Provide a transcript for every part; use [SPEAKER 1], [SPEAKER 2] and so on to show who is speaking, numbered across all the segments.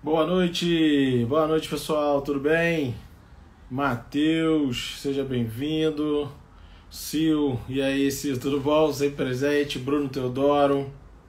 [SPEAKER 1] Boa noite pessoal, tudo bem? Matheus, seja bem-vindo. Sil, e aí Sil, tudo bom? Sempre presente. Bruno Teodoro,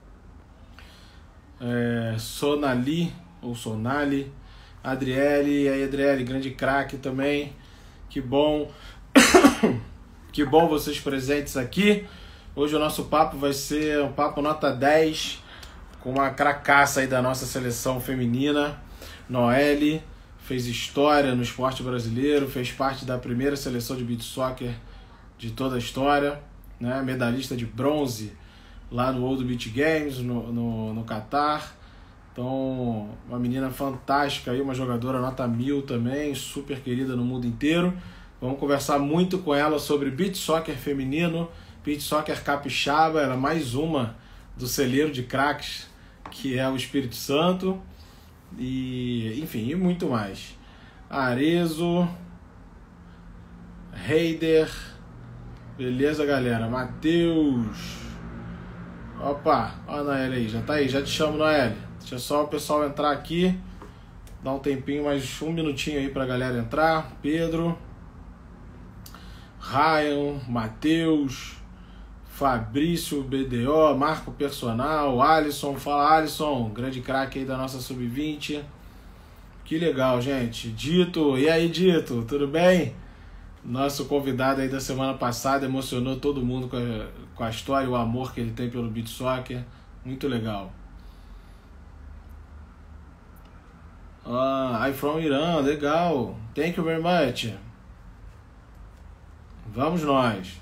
[SPEAKER 1] Sonali, ou Sonali, Adriele, e aí Adriele, grande craque também. Que bom, que bom vocês presentes aqui. Hoje o nosso papo vai ser um papo nota 10, com uma cracaça aí da nossa seleção feminina. Noelle fez história no esporte brasileiro, fez parte da primeira seleção de beach soccer de toda a história, né? Medalhista de bronze lá no World Beach Games, no Catar. Então, uma menina fantástica aí, uma jogadora nota 1000 também, super querida no mundo inteiro. Vamos conversar muito com ela sobre beach soccer feminino, beach soccer capixaba. Ela é mais uma do celeiro de craques que é o Espírito Santo. E, enfim, e muito mais. Arezo, Heider, beleza, galera? Matheus, opa, ó a Noelle aí, já tá aí, já te chamo, Noelle. Deixa só o pessoal entrar aqui, dá um tempinho, mais um minutinho aí pra galera entrar. Pedro, Ryan, Matheus, Fabrício, BDO, Marco Personal, Alisson. Fala, Alisson, grande craque aí da nossa Sub-20. Que legal, gente. Dito, e aí, Dito, tudo bem? Nosso convidado aí da semana passada emocionou todo mundo com a história e o amor que ele tem pelo beach soccer. Muito legal. I'm from Irã, legal. Thank you very much. Vamos nós.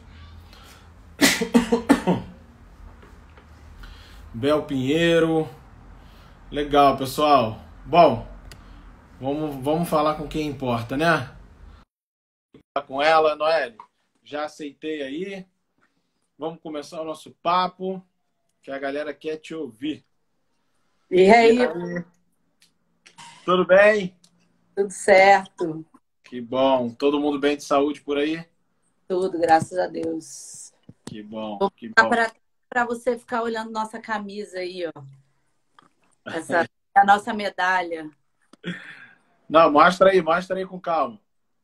[SPEAKER 1] Bel Pinheiro. Legal, pessoal. Bom, vamos falar com quem importa, né? Com ela, Noelle. Já aceitei aí. Vamos começar o nosso papo, que a galera quer te ouvir.
[SPEAKER 2] E aí?
[SPEAKER 1] Tudo bem?
[SPEAKER 2] Tudo certo.
[SPEAKER 1] Que bom. Todo mundo bem de saúde por aí?
[SPEAKER 2] Tudo, graças a Deus.
[SPEAKER 1] Que bom,
[SPEAKER 2] Vou
[SPEAKER 1] que bom.
[SPEAKER 2] para você ficar olhando nossa camisa aí, ó. Essa é a nossa medalha.
[SPEAKER 1] Não, mostra aí com calma.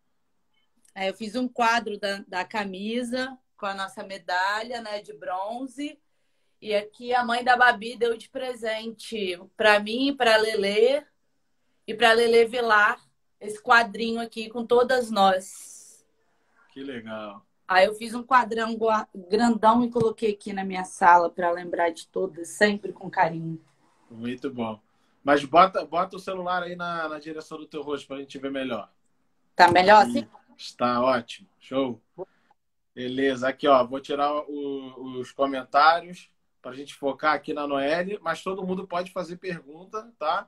[SPEAKER 2] Eu fiz um quadro da camisa com a nossa medalha, né, de bronze. E aqui a mãe da Babi deu de presente para mim, para a Lelê e para a Lelê Vilar, esse quadrinho aqui com todas nós.
[SPEAKER 1] Que legal.
[SPEAKER 2] Aí eu fiz um quadrão grandão e coloquei aqui na minha sala para lembrar de todas, sempre com carinho.
[SPEAKER 1] Muito bom. Mas bota o celular aí na direção do teu rosto para a gente ver melhor.
[SPEAKER 2] Tá melhor assim?
[SPEAKER 1] Está ótimo. Show. Beleza. Aqui, ó. Vou tirar os comentários para a gente focar aqui na Noelle, mas todo mundo pode fazer pergunta, tá?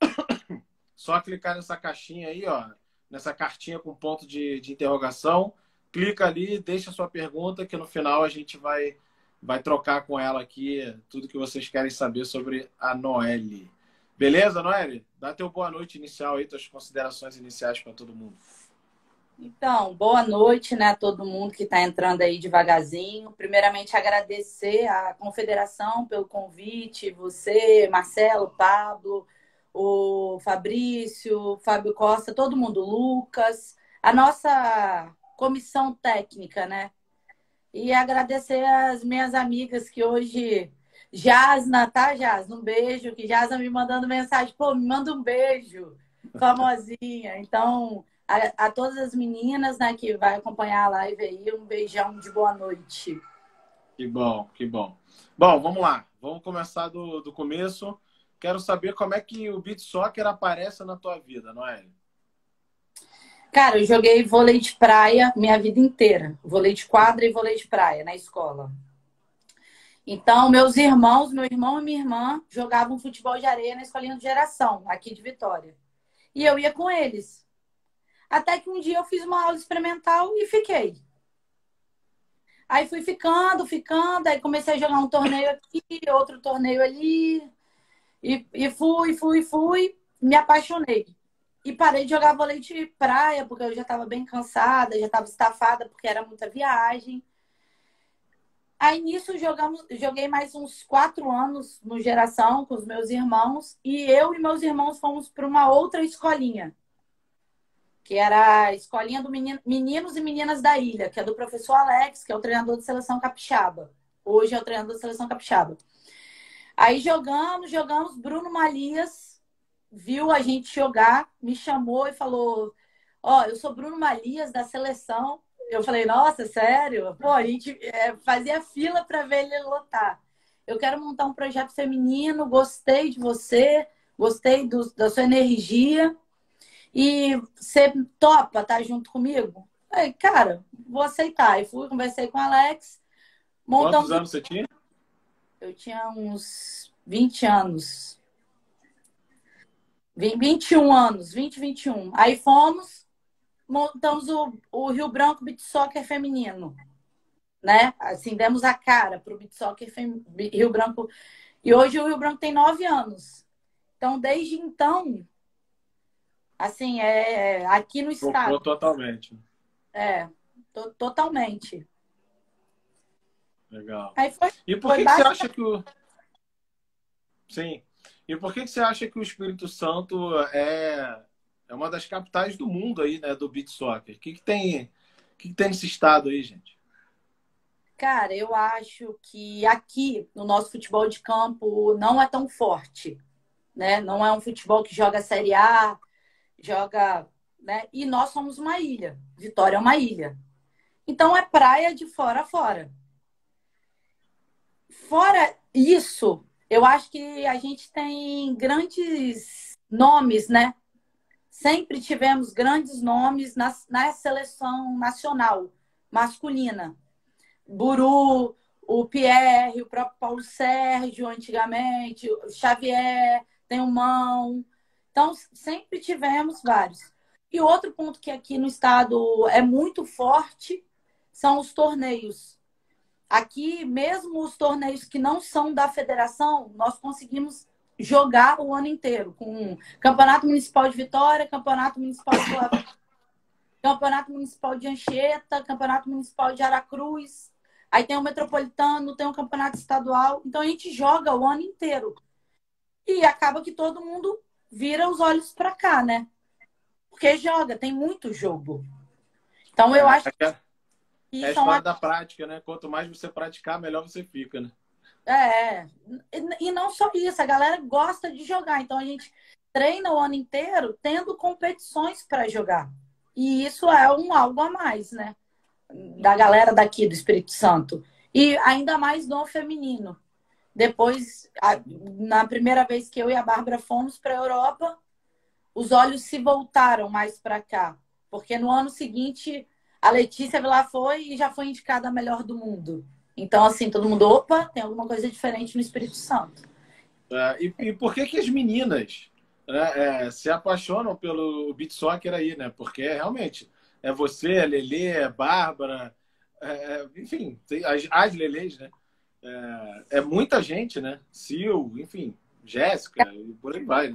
[SPEAKER 1] Só clicar nessa caixinha aí, ó. Nessa cartinha com ponto de interrogação. Clica ali, deixa a sua pergunta, que no final a gente vai trocar com ela aqui tudo que vocês querem saber sobre a Noelle. Beleza, Noelle? Dá teu boa noite inicial aí, tuas considerações iniciais para todo mundo.
[SPEAKER 2] Então, boa noite, né, a todo mundo que está entrando aí devagarzinho. Primeiramente, agradecer à Confederação pelo convite, você, Marcelo, Pablo, o Fabrício, Fábio Costa, todo mundo, Lucas, a nossa comissão técnica, né? E agradecer as minhas amigas que hoje... Jasna, tá, Jasna? Um beijo, que Jasna me mandando mensagem. Pô, me manda um beijo, famosinha. Então, a todas as meninas, né, que vai acompanhar a live aí, um beijão de boa noite.
[SPEAKER 1] Que bom, que bom. Bom, vamos lá. Vamos começar do começo. Quero saber como é que o beach soccer aparece na tua vida, Noelle.
[SPEAKER 2] Cara, eu joguei vôlei de praia minha vida inteira. Vôlei de quadra e vôlei de praia na escola. Então, meu irmão e minha irmã jogavam futebol de areia na escolinha de geração, aqui de Vitória. E eu ia com eles. Até que um dia eu fiz uma aula experimental e fiquei. Aí fui ficando, aí comecei a jogar um torneio aqui, outro torneio ali. E fui, me apaixonei. E parei de jogar vôlei de praia, porque eu já estava bem cansada, já estava estafada, porque era muita viagem. Aí nisso joguei mais uns 4 anos no Geração com os meus irmãos. E eu e meus irmãos fomos para uma outra escolinha, que era a escolinha do Meninos e Meninas da Ilha, que é do professor Alex, que é o treinador de seleção capixaba. Hoje é o treinador de seleção capixaba. Aí jogamos. Bruno Malias viu a gente jogar, me chamou e falou: Ó, eu sou Bruno Malias da seleção. Eu falei: Nossa, sério? Pô, a gente fazia fila para ver ele lutar. Eu quero montar um projeto feminino, gostei de você, gostei da sua energia. E você topa estar junto comigo? Aí, cara, vou aceitar. E fui, conversei com o Alex,
[SPEAKER 1] Quantos
[SPEAKER 2] montamos.
[SPEAKER 1] anos você tinha?
[SPEAKER 2] Eu tinha uns 20 anos. 21 anos, 20, 21. Aí fomos, montamos o Rio Branco Beach Soccer feminino, né? Assim, demos a cara para o Beach Soccer Rio Branco. E hoje o Rio Branco tem 9 anos. Então, desde então, assim, aqui no
[SPEAKER 1] Trocou
[SPEAKER 2] estado.
[SPEAKER 1] totalmente.
[SPEAKER 2] É, totalmente.
[SPEAKER 1] Legal.
[SPEAKER 2] Aí
[SPEAKER 1] E por
[SPEAKER 2] foi
[SPEAKER 1] que que você
[SPEAKER 2] básico.
[SPEAKER 1] acha que o... Sim. E por que que você acha que o Espírito Santo é uma das capitais do mundo aí, né, do beach soccer? O que que tem nesse estado aí, gente?
[SPEAKER 2] Cara, eu acho que aqui no nosso futebol de campo não é tão forte, né? Não é um futebol que joga Série A, joga, né? E nós somos uma ilha. Vitória é uma ilha. Então é praia de fora a fora. Fora isso, eu acho que a gente tem grandes nomes, né? Sempre tivemos grandes nomes na seleção nacional masculina. Buru, o Pierre, o próprio Paulo Sérgio, antigamente, o Xavier, tem o Mão. Então, sempre tivemos vários. E outro ponto que aqui no estado é muito forte são os torneios. Aqui, mesmo os torneios que não são da federação, nós conseguimos jogar o ano inteiro, com Campeonato Municipal de Vitória, Campeonato Municipal de Boa, Campeonato Municipal de Anchieta, Campeonato Municipal de Aracruz. Aí tem o Metropolitano, tem o Campeonato Estadual. Então a gente joga o ano inteiro. E acaba que todo mundo vira os olhos para cá, né? Porque joga, tem muito jogo. Então eu acho
[SPEAKER 1] É
[SPEAKER 2] que
[SPEAKER 1] a
[SPEAKER 2] são
[SPEAKER 1] história da prática, né? Quanto mais você praticar, melhor você fica, né?
[SPEAKER 2] É, e não só isso, a galera gosta de jogar. Então a gente treina o ano inteiro tendo competições para jogar. E isso é algo a mais, né? Da galera daqui do Espírito Santo. E ainda mais no feminino. Depois, na primeira vez que eu e a Bárbara fomos para a Europa, os olhos se voltaram mais para cá. Porque no ano seguinte, a Letícia Vilar foi e já foi indicada a melhor do mundo. Então, assim, todo mundo, opa, tem alguma coisa diferente no Espírito Santo.
[SPEAKER 1] E por que que as meninas, né, se apaixonam pelo beach soccer aí, né? Porque realmente é você, a Lelê, a Bárbara, enfim, tem as Lelês, né? É muita gente, né? Sil, enfim, Jéssica, e por aí vai, né?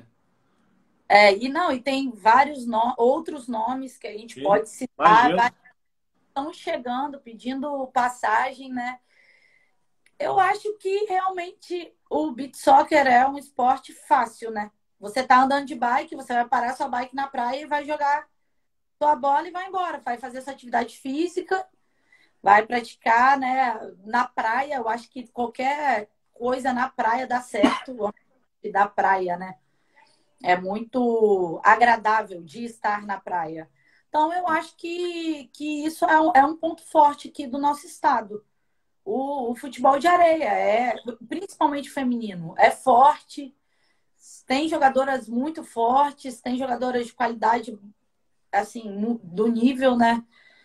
[SPEAKER 2] E tem vários outros nomes que a gente
[SPEAKER 1] Sim,
[SPEAKER 2] pode citar,
[SPEAKER 1] imagino.
[SPEAKER 2] estão chegando, pedindo passagem, né? Eu acho que realmente o beach soccer é um esporte fácil, né? Você tá andando de bike, você vai parar sua bike na praia e vai jogar sua bola e vai embora. Vai fazer essa atividade física, vai praticar, né? Na praia, eu acho que qualquer coisa na praia dá certo, da praia, né? É muito agradável de estar na praia. Então, eu acho que isso é um ponto forte aqui do nosso estado. O futebol de areia, principalmente feminino, é forte, tem jogadoras muito fortes, tem jogadoras de qualidade, assim, do nível, né,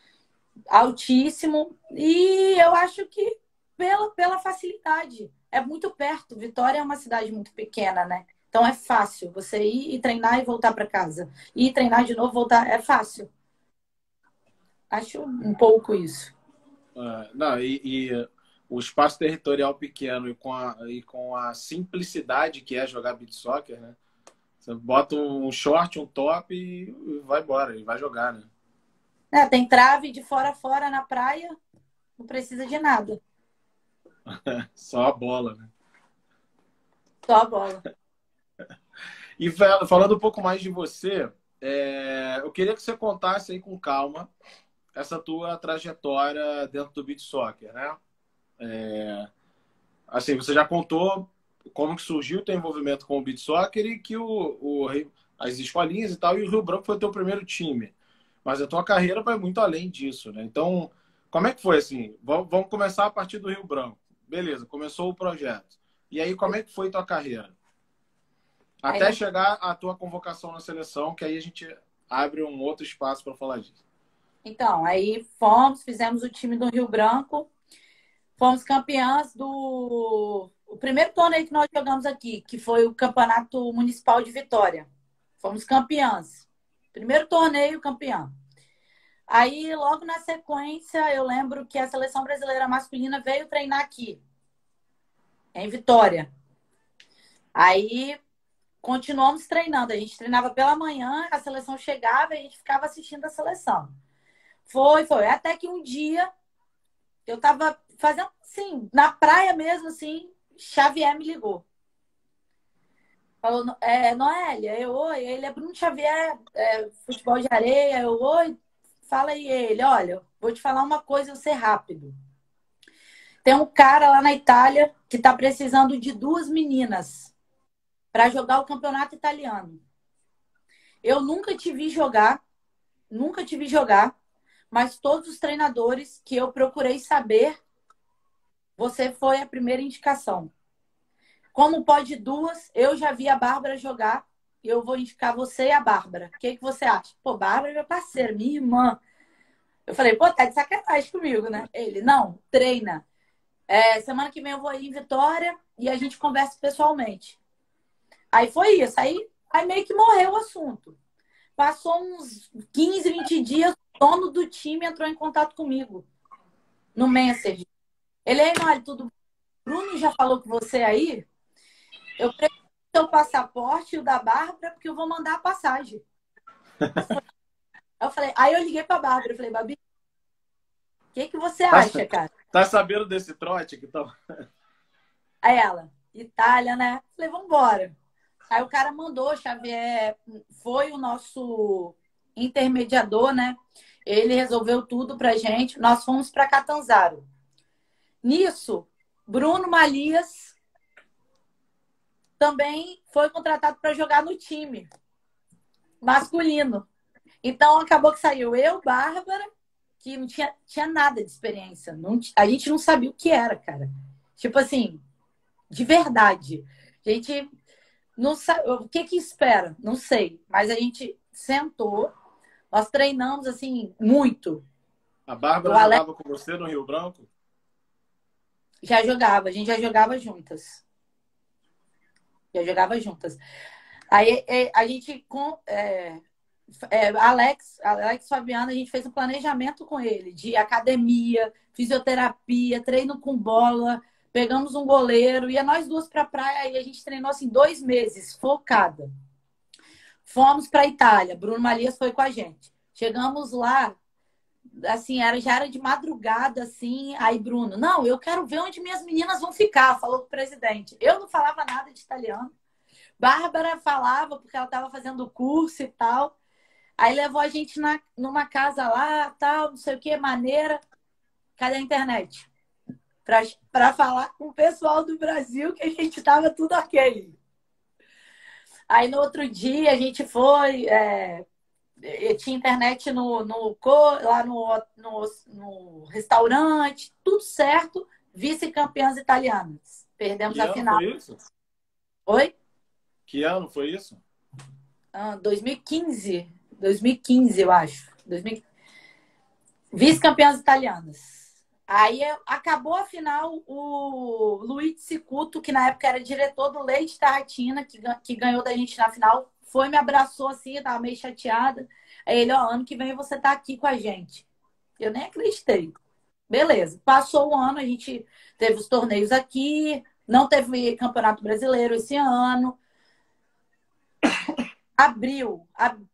[SPEAKER 2] altíssimo. E eu acho que pela facilidade, é muito perto. Vitória é uma cidade muito pequena, né? Então é fácil você ir e treinar e voltar para casa. Ir treinar de novo, voltar, é fácil. Acho um pouco isso.
[SPEAKER 1] Não, o espaço territorial pequeno e com a simplicidade que é jogar beach soccer, né? Você bota um short, um top e vai embora, e vai jogar, né?
[SPEAKER 2] Tem trave de fora a fora na praia, não precisa de nada.
[SPEAKER 1] Só a bola, né?
[SPEAKER 2] Só a bola.
[SPEAKER 1] E falando um pouco mais de você, eu queria que você contasse aí com calma essa tua trajetória dentro do beach soccer, né? Assim, você já contou como que surgiu o teu envolvimento com o beach soccer e que as escolinhas e tal, e o Rio Branco foi o teu primeiro time. Mas a tua carreira vai muito além disso, né? Então, como é que foi assim? Vamos começar a partir do Rio Branco. Beleza, começou o projeto. E aí, como é que foi a tua carreira?
[SPEAKER 2] Aí,
[SPEAKER 1] Até chegar à tua convocação na seleção, que aí a gente abre um outro espaço para falar disso.
[SPEAKER 2] então, aí fizemos o time do Rio Branco, fomos campeãs do o primeiro torneio que nós jogamos aqui, que foi o Campeonato Municipal de Vitória. Fomos campeãs. Primeiro torneio, campeã. Aí, logo na sequência, eu lembro que a seleção brasileira masculina veio treinar aqui, em Vitória. Aí, continuamos treinando. A gente treinava pela manhã, a seleção chegava e a gente ficava assistindo a seleção. Foi. Até que um dia, eu tava fazendo, assim, na praia mesmo, assim, Xavier me ligou. Falou, Noélia, oi, ele é Bruno Xavier, futebol de areia, oi, fala aí ele, olha, vou te falar uma coisa, eu vou ser rápido. Tem um cara lá na Itália que tá precisando de 2 meninas para jogar o campeonato italiano. Eu nunca te vi jogar, mas todos os treinadores que eu procurei saber, você foi a primeira indicação. Como pode 2, eu já vi a Bárbara jogar e eu vou indicar você e a Bárbara. O que você acha? Pô, Bárbara é minha parceira, minha irmã. Eu falei, pô, tá de sacanagem comigo, né? Ele, não, treina. Semana que vem eu vou ir em Vitória e a gente conversa pessoalmente. Aí foi isso. Aí meio que morreu o assunto. Passou uns 15, 20 dias, o dono do time entrou em contato comigo no Messenger. Ele, olha, tudo bem? Bruno já falou com você aí? Eu preciso do seu passaporte e o da Bárbara, porque eu vou mandar a passagem. Aí eu liguei pra Bárbara, eu falei, Babi, o que você acha, cara?
[SPEAKER 1] Tá sabendo desse trote que tá...
[SPEAKER 2] Aí ela, Itália, né? Falei, vambora. Aí o cara mandou, Xavier foi o nosso intermediador, né? Ele resolveu tudo pra gente. Nós fomos para Catanzaro. Nisso, Bruno Malias também foi contratado para jogar no time masculino. Então acabou que saiu eu, Bárbara, que não tinha nada de experiência. A gente não sabia o que era, cara. Tipo assim, de verdade. A gente não sabe o que espera, não sei. Mas a gente sentou, nós treinamos assim muito.
[SPEAKER 1] A Bárbara jogava com você no Rio Branco?
[SPEAKER 2] Já jogava, a gente já jogava juntas. Já jogava juntas. Aí a gente Alex Fabiano, a gente fez um planejamento com ele de academia, fisioterapia, treino com bola, pegamos um goleiro, ia nós duas pra praia e a gente treinou assim 2 meses, focada. Fomos pra Itália, Bruno Malias foi com a gente. Chegamos lá, assim, já era de madrugada, assim, aí Bruno, não, eu quero ver onde minhas meninas vão ficar, falou com o presidente. Eu não falava nada de italiano. Bárbara falava, porque ela estava fazendo curso e tal. Aí levou a gente numa casa lá, tal, não sei o que, maneira. Cadê a internet? Para falar com o pessoal do Brasil que a gente tava tudo ok. Aí no outro dia a gente foi, tinha internet lá no restaurante, tudo certo, vice-campeãs italianas. Perdemos a final.
[SPEAKER 1] Que ano foi isso?
[SPEAKER 2] Oi?
[SPEAKER 1] Que ano foi isso?
[SPEAKER 2] 2015. 2015, eu acho. Vice-campeãs italianas. Aí acabou a final, o Luiz Cicuto, que na época era diretor do Leite Tarratina, que ganhou da gente na final, foi, me abraçou assim, eu tava meio chateada. Aí ele, ano que vem você tá aqui com a gente. Eu nem acreditei. Beleza. Passou o ano, a gente teve os torneios aqui, não teve Campeonato Brasileiro esse ano.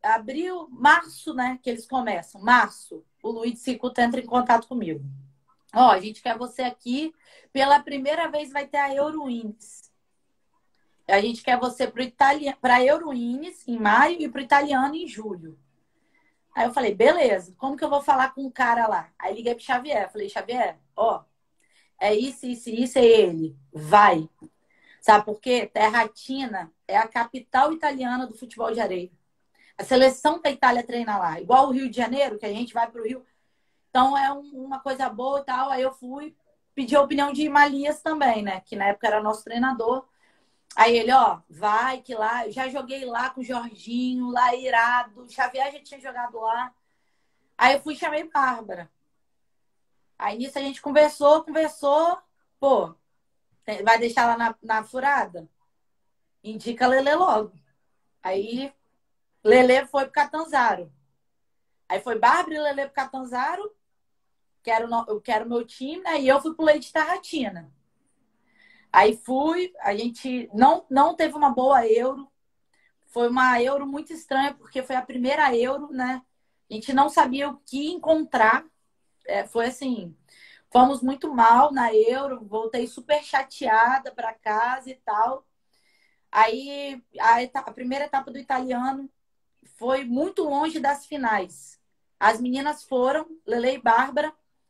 [SPEAKER 2] Março, né, que eles começam. Março, o Luiz Cicuto entra em contato comigo. Ó, a gente quer você aqui. Pela primeira vez vai ter a Eurowings. A gente quer você para Eurowings em maio e para o italiano em julho. Aí eu falei, beleza, como que eu vou falar com o cara lá? Aí liguei pro Xavier, falei, Xavier, ó, é isso, é ele. Vai. Sabe por quê? Terratina é a capital italiana do futebol de areia. A seleção da Itália treina lá. Igual o Rio de Janeiro, que a gente vai pro Rio. Então é uma coisa boa e tal. Aí eu fui pedir a opinião de Malias também, né? Que na época era nosso treinador. Aí ele, ó, vai que lá. Eu já joguei lá com o Jorginho, lá irado. O Xavier já tinha jogado lá. Aí eu fui e chamei Bárbara. Aí nisso a gente conversou. Pô, vai deixar lá na furada? Indica Lelê logo. Aí Lelê foi pro Catanzaro. Aí foi Bárbara e Lelê pro Catanzaro, que era o meu time, né? E eu fui pro Leite Tarratina. Aí fui, a gente não teve uma boa Euro. Foi uma Euro muito estranha, porque foi a primeira Euro, né? A gente não sabia o que encontrar. Foi assim, fomos muito mal na Euro, voltei super chateada para casa e tal. Aí a primeira etapa do italiano foi muito longe das finais. As meninas foram, Lele e Bárbara.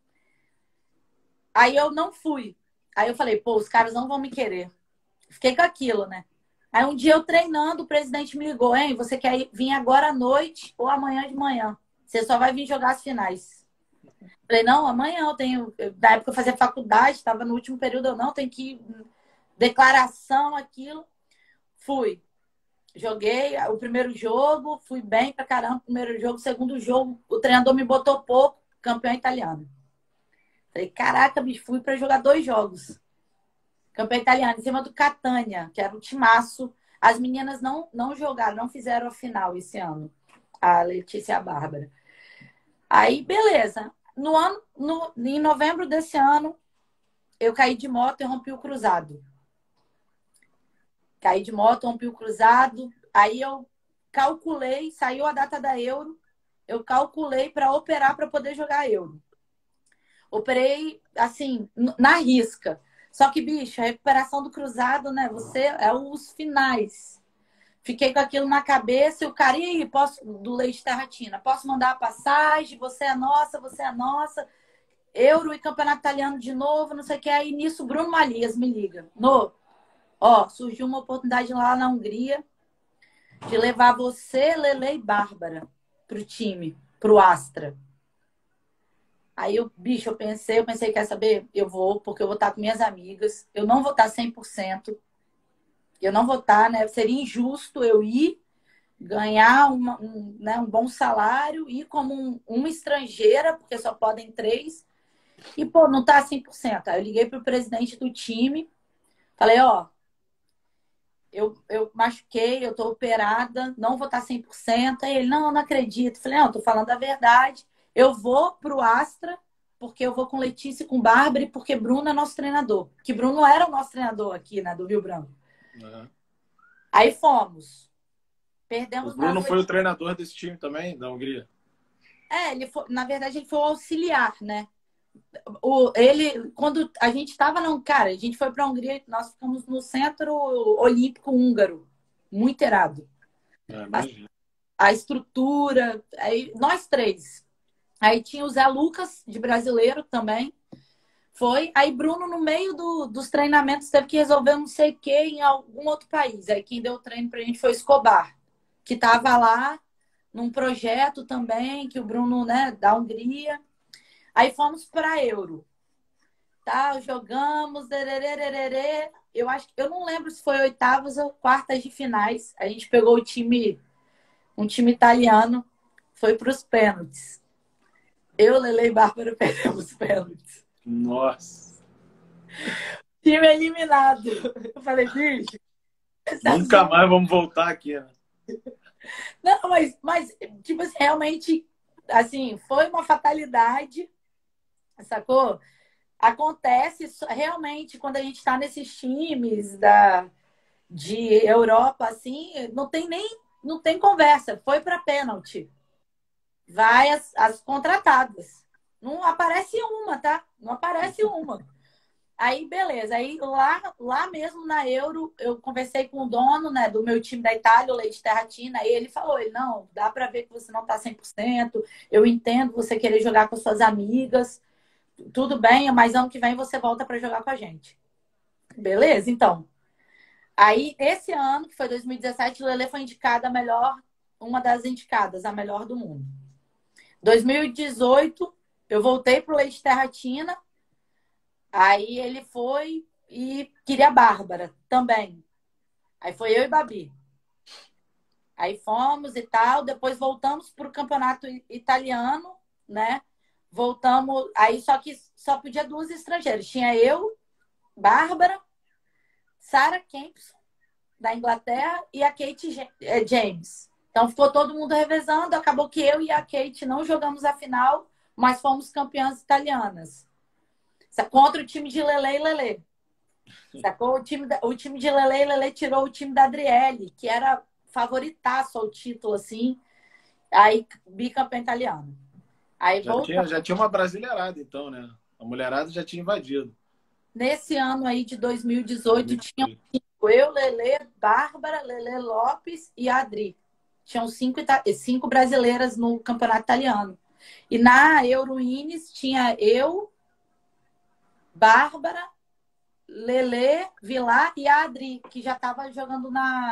[SPEAKER 2] Aí eu não fui. Aí eu falei, pô, os caras não vão me querer. Fiquei com aquilo, né? Aí um dia eu treinando, o presidente me ligou, hein? Você quer vir agora à noite ou amanhã de manhã? Você só vai vir jogar as finais. Falei, não, amanhã eu tenho. Na época eu fazia faculdade, estava no último período, eu não tenho que ir. Declaração, aquilo. Fui. Joguei o primeiro jogo, fui bem pra caramba. Primeiro jogo, segundo jogo, o treinador me botou pouco, campeão italiano. Falei, caraca, bicho, fui pra jogar 2 jogos. Campeão italiano, em cima do Catania, que era um timaço. As meninas não jogaram, não fizeram a final esse ano. A Letícia e a Bárbara. Aí, beleza. Em novembro desse ano, eu caí de moto e rompi o cruzado. Caí de moto, rompi o cruzado. Aí eu calculei, saiu a data da Euro. Eu calculei para operar para poder jogar a Euro. Operei, assim, na risca. Só que, bicho, a recuperação do cruzado, né? Você é os finais. Fiquei com aquilo na cabeça e o cara, e aí, do Leite Terratina, posso mandar a passagem? Você é nossa, você é nossa. Euro e Campeonato Italiano de novo, não sei o que. Aí nisso, Bruno Malias me liga. Ó, surgiu uma oportunidade lá na Hungria de levar você, Lele e Bárbara pro time, pro Astra. Aí, eu pensei, quer saber? Eu vou, porque eu vou estar com minhas amigas. Eu não vou estar 100%. Eu não vou estar, né? Seria injusto eu ir ganhar um bom salário, ir como uma estrangeira, porque só podem 3. E, pô, não tá 100%. Aí eu liguei pro presidente do time. Falei, ó, eu machuquei, eu tô operada, não vou estar 100%. Aí ele, não acredito. Falei, não, tô falando a verdade. Eu vou pro Astra, porque eu vou com Letícia e com Bárbara, e porque Bruno é nosso treinador. Que Bruno era o nosso treinador aqui, né, do Rio Branco.
[SPEAKER 1] Uhum.
[SPEAKER 2] Aí fomos. Perdemos.
[SPEAKER 1] O Bruno foi o treinador desse time também, da Hungria?
[SPEAKER 2] Na verdade, ele foi o auxiliar, né? Quando a gente estava cara, a gente foi para a Hungria, nós ficamos no Centro Olímpico Húngaro, muito irado. A estrutura, aí nós 3. Aí tinha o Zé Lucas, de brasileiro também. Aí Bruno, no meio dos treinamentos, teve que resolver não sei o que em algum outro país. Aí quem deu o treino pra gente foi o Escobar, que estava lá num projeto também, que o Bruno, né, da Hungria. Aí fomos para Euro. Tá, jogamos, eu não lembro se foi oitavas ou quartas de finais. A gente pegou um time italiano, foi para os pênaltis. Eu, Lele e Bárbara perdemos os pênaltis.
[SPEAKER 1] Nossa.
[SPEAKER 2] Time eliminado. Eu falei, bicho.
[SPEAKER 1] Nunca mais vamos voltar aqui, né?
[SPEAKER 2] Não, mas tipo assim, realmente, assim, foi uma fatalidade, sacou? Acontece realmente quando a gente está nesses times de Europa, assim, não tem conversa. Foi para pênalti. Vai as contratadas. Não aparece uma, tá? Não aparece uma. Aí, beleza. Aí, lá mesmo na Euro, eu conversei com o dono, né, do meu time da Itália, o Leite Terratina, e ele falou, não, dá para ver que você não tá 100%, eu entendo você querer jogar com suas amigas, tudo bem, mas ano que vem você volta para jogar com a gente. Beleza? Então, aí, esse ano, que foi 2017, o Lele foi indicada a melhor, uma das indicadas, a melhor do mundo. 2018, eu voltei pro Leite Terratina, aí ele foi e queria a Bárbara também. Aí foi eu e Babi. Aí fomos e tal, depois voltamos pro campeonato italiano, né? Voltamos, aí só que só podia duas estrangeiras. Tinha eu, Bárbara, Sarah Kempson, da Inglaterra, e a Kate James. Então ficou todo mundo revezando. Acabou que eu e a Kate não jogamos a final, mas fomos campeãs italianas. Contra o time de Lele e Lele. Sacou? O time de Lele e Lele tirou o time da Adriele, que era favoritaço ao título, assim. Aí, bicampeão italiano. Aí
[SPEAKER 1] Já tinha uma brasileirada, então, né? A mulherada já tinha invadido.
[SPEAKER 2] Nesse ano aí de 2018, tinha eu, Lele, Bárbara, Lele Lopes e a Adri. Tinham cinco brasileiras no campeonato italiano. E na Euroines tinha eu, Bárbara, Lele, Vilar e a Adri, que já estava jogando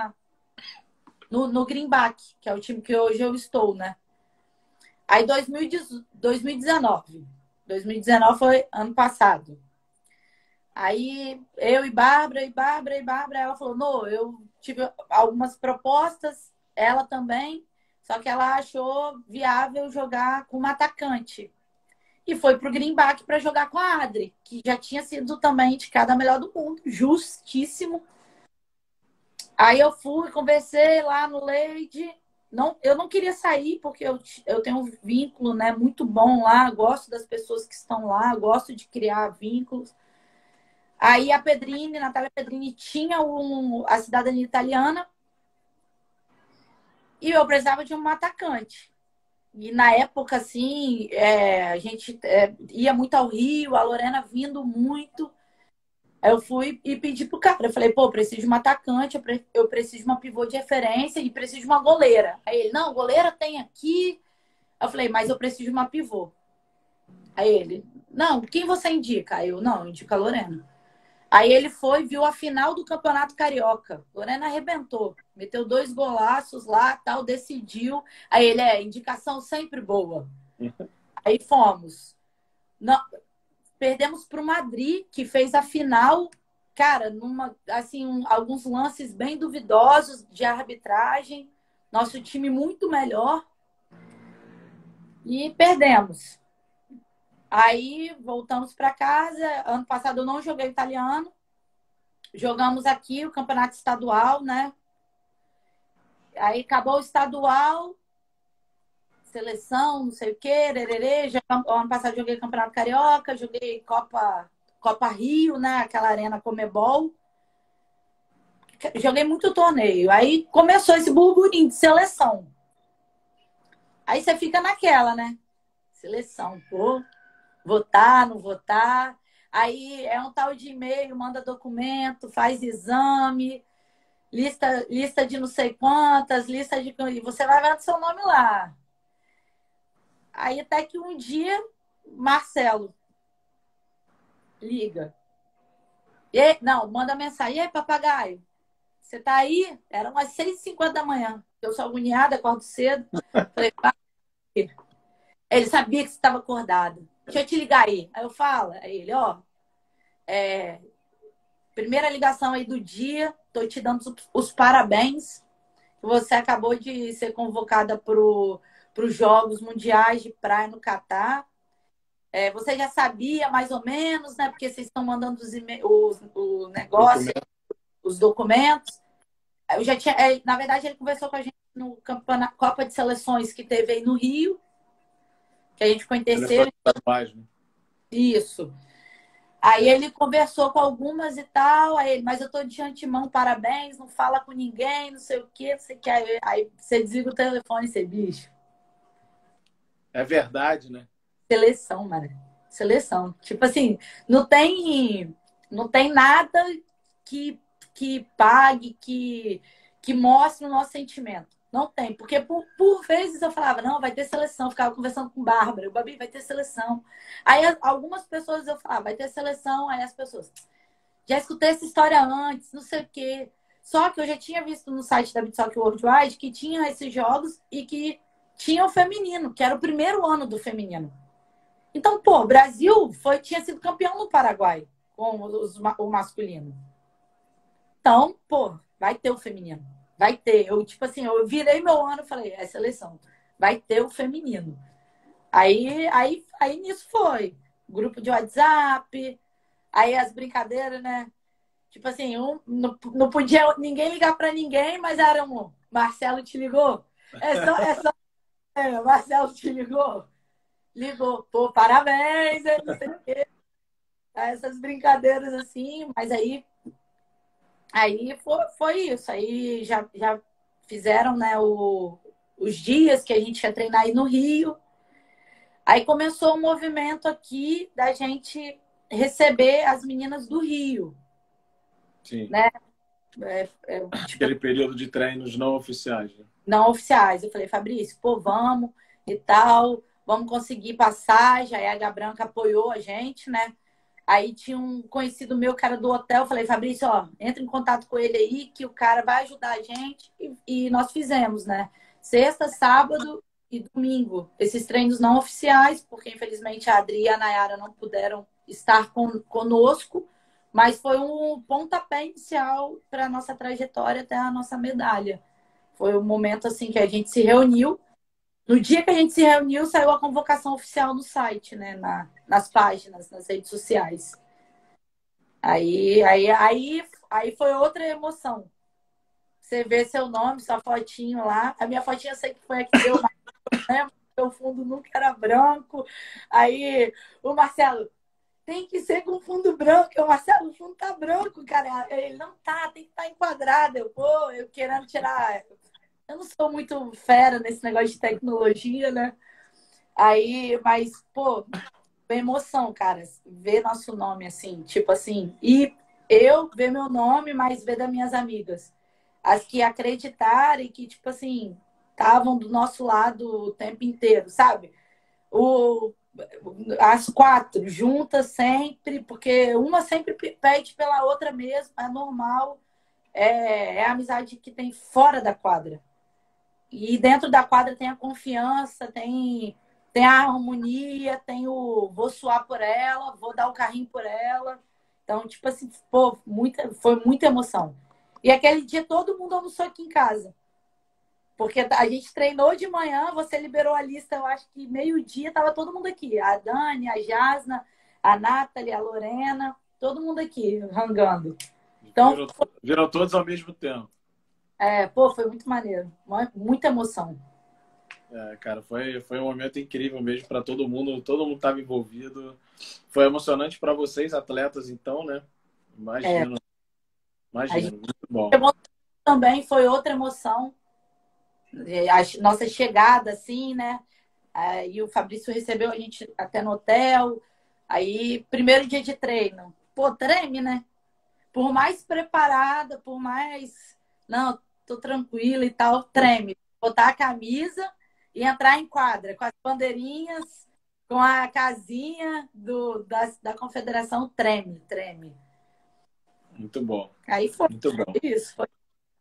[SPEAKER 2] no Greenback, que é o time que hoje eu estou, né? Aí 2019 foi ano passado. Aí eu e Bárbara, ela falou, não, eu tive algumas propostas, ela também, só que ela achou viável jogar com uma atacante. E foi pro Greenback para jogar com a Adri, que já tinha sido também indicada a melhor do mundo, justíssimo. Aí eu fui, conversei lá no Leide. Não, eu não queria sair, porque eu tenho um vínculo, né, muito bom lá, gosto das pessoas que estão lá, gosto de criar vínculos. Aí a Pedrini, Natália Pedrini, tinha a cidadania italiana e eu precisava de um atacante. E na época, assim, a gente ia muito ao Rio, a Lorena vindo muito. Aí eu fui e pedi pro cara. Eu falei, pô, preciso de um atacante, eu preciso de uma pivô de referência e preciso de uma goleira. Aí ele, não, goleira tem aqui. Eu falei, mas eu preciso de uma pivô. Aí ele, não, quem você indica? Aí eu, não, eu indico a Lorena. Aí ele foi, viu a final do Campeonato Carioca. Lorena arrebentou. Meteu 2 golaços lá, tal, decidiu. Aí ele, indicação sempre boa. Aí fomos. Não, perdemos para o Madrid, que fez a final, cara, alguns lances bem duvidosos de arbitragem. Nosso time muito melhor. E perdemos. Aí voltamos para casa. Ano passado eu não joguei italiano. Jogamos aqui o campeonato estadual, né? Aí acabou o estadual, seleção, não sei o quê, rererê. Ano passado joguei campeonato carioca, joguei Copa Rio, né? Aquela arena Comebol. Joguei muito torneio. Aí começou esse burburinho de seleção. Aí você fica naquela, né? Seleção, pô, votar, não votar. Aí é um tal de e-mail, manda documento, faz exame, lista de não sei quantas, lista de. E você vai vendo seu nome lá. Aí até que um dia, Marcelo liga. Não, manda mensagem. E aí, papagaio? Você tá aí? Eram umas 6h50 da manhã. Eu sou agoniada, acordo cedo. Falei, ele sabia que você estava acordado. Deixa eu te ligar aí. Aí eu falo, aí ele, primeira ligação aí do dia, tô te dando os parabéns. Você acabou de ser convocada para os Jogos Mundiais de Praia no Catar. Você já sabia mais ou menos, né? Porque vocês estão mandando o negócio, os documentos. Eu já tinha, na verdade, ele conversou com a gente no campeonato, Copa de Seleções que teve aí no Rio, que a gente ficou em terceiro. Isso. Aí ele conversou com algumas e tal, mas eu tô de antemão, parabéns, não fala com ninguém, não sei o quê, você quer. Aí você desliga o telefone e você, bicho.
[SPEAKER 1] É verdade, né?
[SPEAKER 2] Seleção, mano. Seleção. Tipo assim, não tem nada que, que pague, que mostre o nosso sentimento. Não tem. Porque por vezes eu falava, não, vai ter seleção. Eu ficava conversando com Bárbara. O Babi vai ter seleção. Aí algumas pessoas eu falava, vai ter seleção. Aí as pessoas, já escutei essa história antes, não sei o quê. Só que eu já tinha visto no site da Beatsoccer Worldwide que tinha esses jogos e que tinha o feminino, que era o primeiro ano do feminino. Então, pô, o Brasil tinha sido campeão no Paraguai com o masculino. Então, pô, vai ter o feminino. Vai ter. Eu, tipo assim, eu virei meu ano e falei, é seleção. Vai ter o feminino. Aí nisso foi. Grupo de WhatsApp, aí as brincadeiras, né? Tipo assim, não podia ninguém ligar para ninguém, mas era um. Marcelo te ligou? Marcelo te ligou? Ligou. Pô, parabéns, não sei o quê. Essas brincadeiras assim, mas aí foi isso. Aí já fizeram, né, os dias que a gente ia treinar aí no Rio. Aí começou o movimento aqui da gente receber as meninas do Rio,
[SPEAKER 1] Sim.
[SPEAKER 2] né? Tipo,
[SPEAKER 1] Aquele período de treinos não oficiais, né?
[SPEAKER 2] não oficiais. Eu falei, Fabrício, pô, vamos e tal, vamos conseguir passagem. Aí a Gabranca apoiou a gente, né? Aí tinha um conhecido meu, cara do hotel, eu falei, Fabrício, ó, entra em contato com ele aí, que o cara vai ajudar a gente. E nós fizemos, né? Sexta, sábado e domingo. Esses treinos não oficiais, porque infelizmente a Adri e a Nayara não puderam estar conosco, mas foi um pontapé inicial para a nossa trajetória até a nossa medalha. Foi um momento assim que a gente se reuniu. No dia que a gente se reuniu, saiu a convocação oficial no site, né? Nas páginas, nas redes sociais. Aí foi outra emoção. Você vê seu nome, sua fotinho lá. A minha fotinha eu sei que foi a que deu mais, né? O fundo nunca era branco. Aí o Marcelo, tem que ser com fundo branco. O Marcelo, o fundo tá branco, cara. Ele não tá, tem que estar enquadrado. Eu querendo tirar. Eu não sou muito fera nesse negócio de tecnologia, né? Aí, mas, pô, emoção, cara, ver nosso nome assim, tipo assim, e eu ver meu nome, mas ver das minhas amigas. As que acreditaram e que, tipo assim, estavam do nosso lado o tempo inteiro, sabe? O, as quatro juntas sempre, porque uma sempre pede pela outra mesmo, é normal, é a amizade que tem fora da quadra. E dentro da quadra tem a confiança, tem a harmonia, tem o vou suar por ela, vou dar o carrinho por ela. Então, tipo assim, pô, foi muita emoção. E aquele dia todo mundo almoçou aqui em casa. Porque a gente treinou de manhã, você liberou a lista, eu acho que meio-dia tava todo mundo aqui. A Dani, a Jasna, a Nathalie, a Lorena, todo mundo aqui, rangando. Então,
[SPEAKER 1] Viram todos ao mesmo tempo.
[SPEAKER 2] pô, foi muito maneiro. Muita emoção.
[SPEAKER 1] Cara, foi um momento incrível mesmo para todo mundo estava envolvido. Foi emocionante para vocês, atletas, então, né? Imagino, muito bom.
[SPEAKER 2] Também foi outra emoção. A nossa chegada, assim, né? Aí o Fabrício recebeu a gente até no hotel. Aí, primeiro dia de treino. Pô, treme, né? Por mais preparada, por mais. Não, tô tranquila e tal, treme. Botar a camisa e entrar em quadra com as bandeirinhas, com a casinha da confederação, treme.
[SPEAKER 1] Muito bom.
[SPEAKER 2] Aí foi
[SPEAKER 1] Muito bom.
[SPEAKER 2] isso. Foi.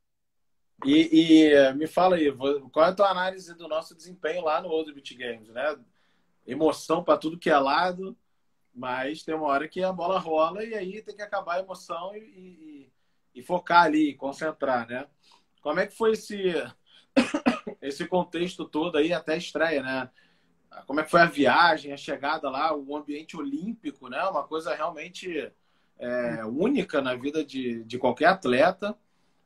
[SPEAKER 1] E me fala aí, qual é a tua análise do nosso desempenho lá no World Beach Games, né? Emoção para tudo que é lado, mas tem uma hora que a bola rola e aí tem que acabar a emoção e focar ali, concentrar, né? Como é que foi esse contexto todo aí até a estreia, né? Como é que foi a viagem, a chegada lá, o ambiente olímpico, né? Uma coisa realmente única na vida de qualquer atleta.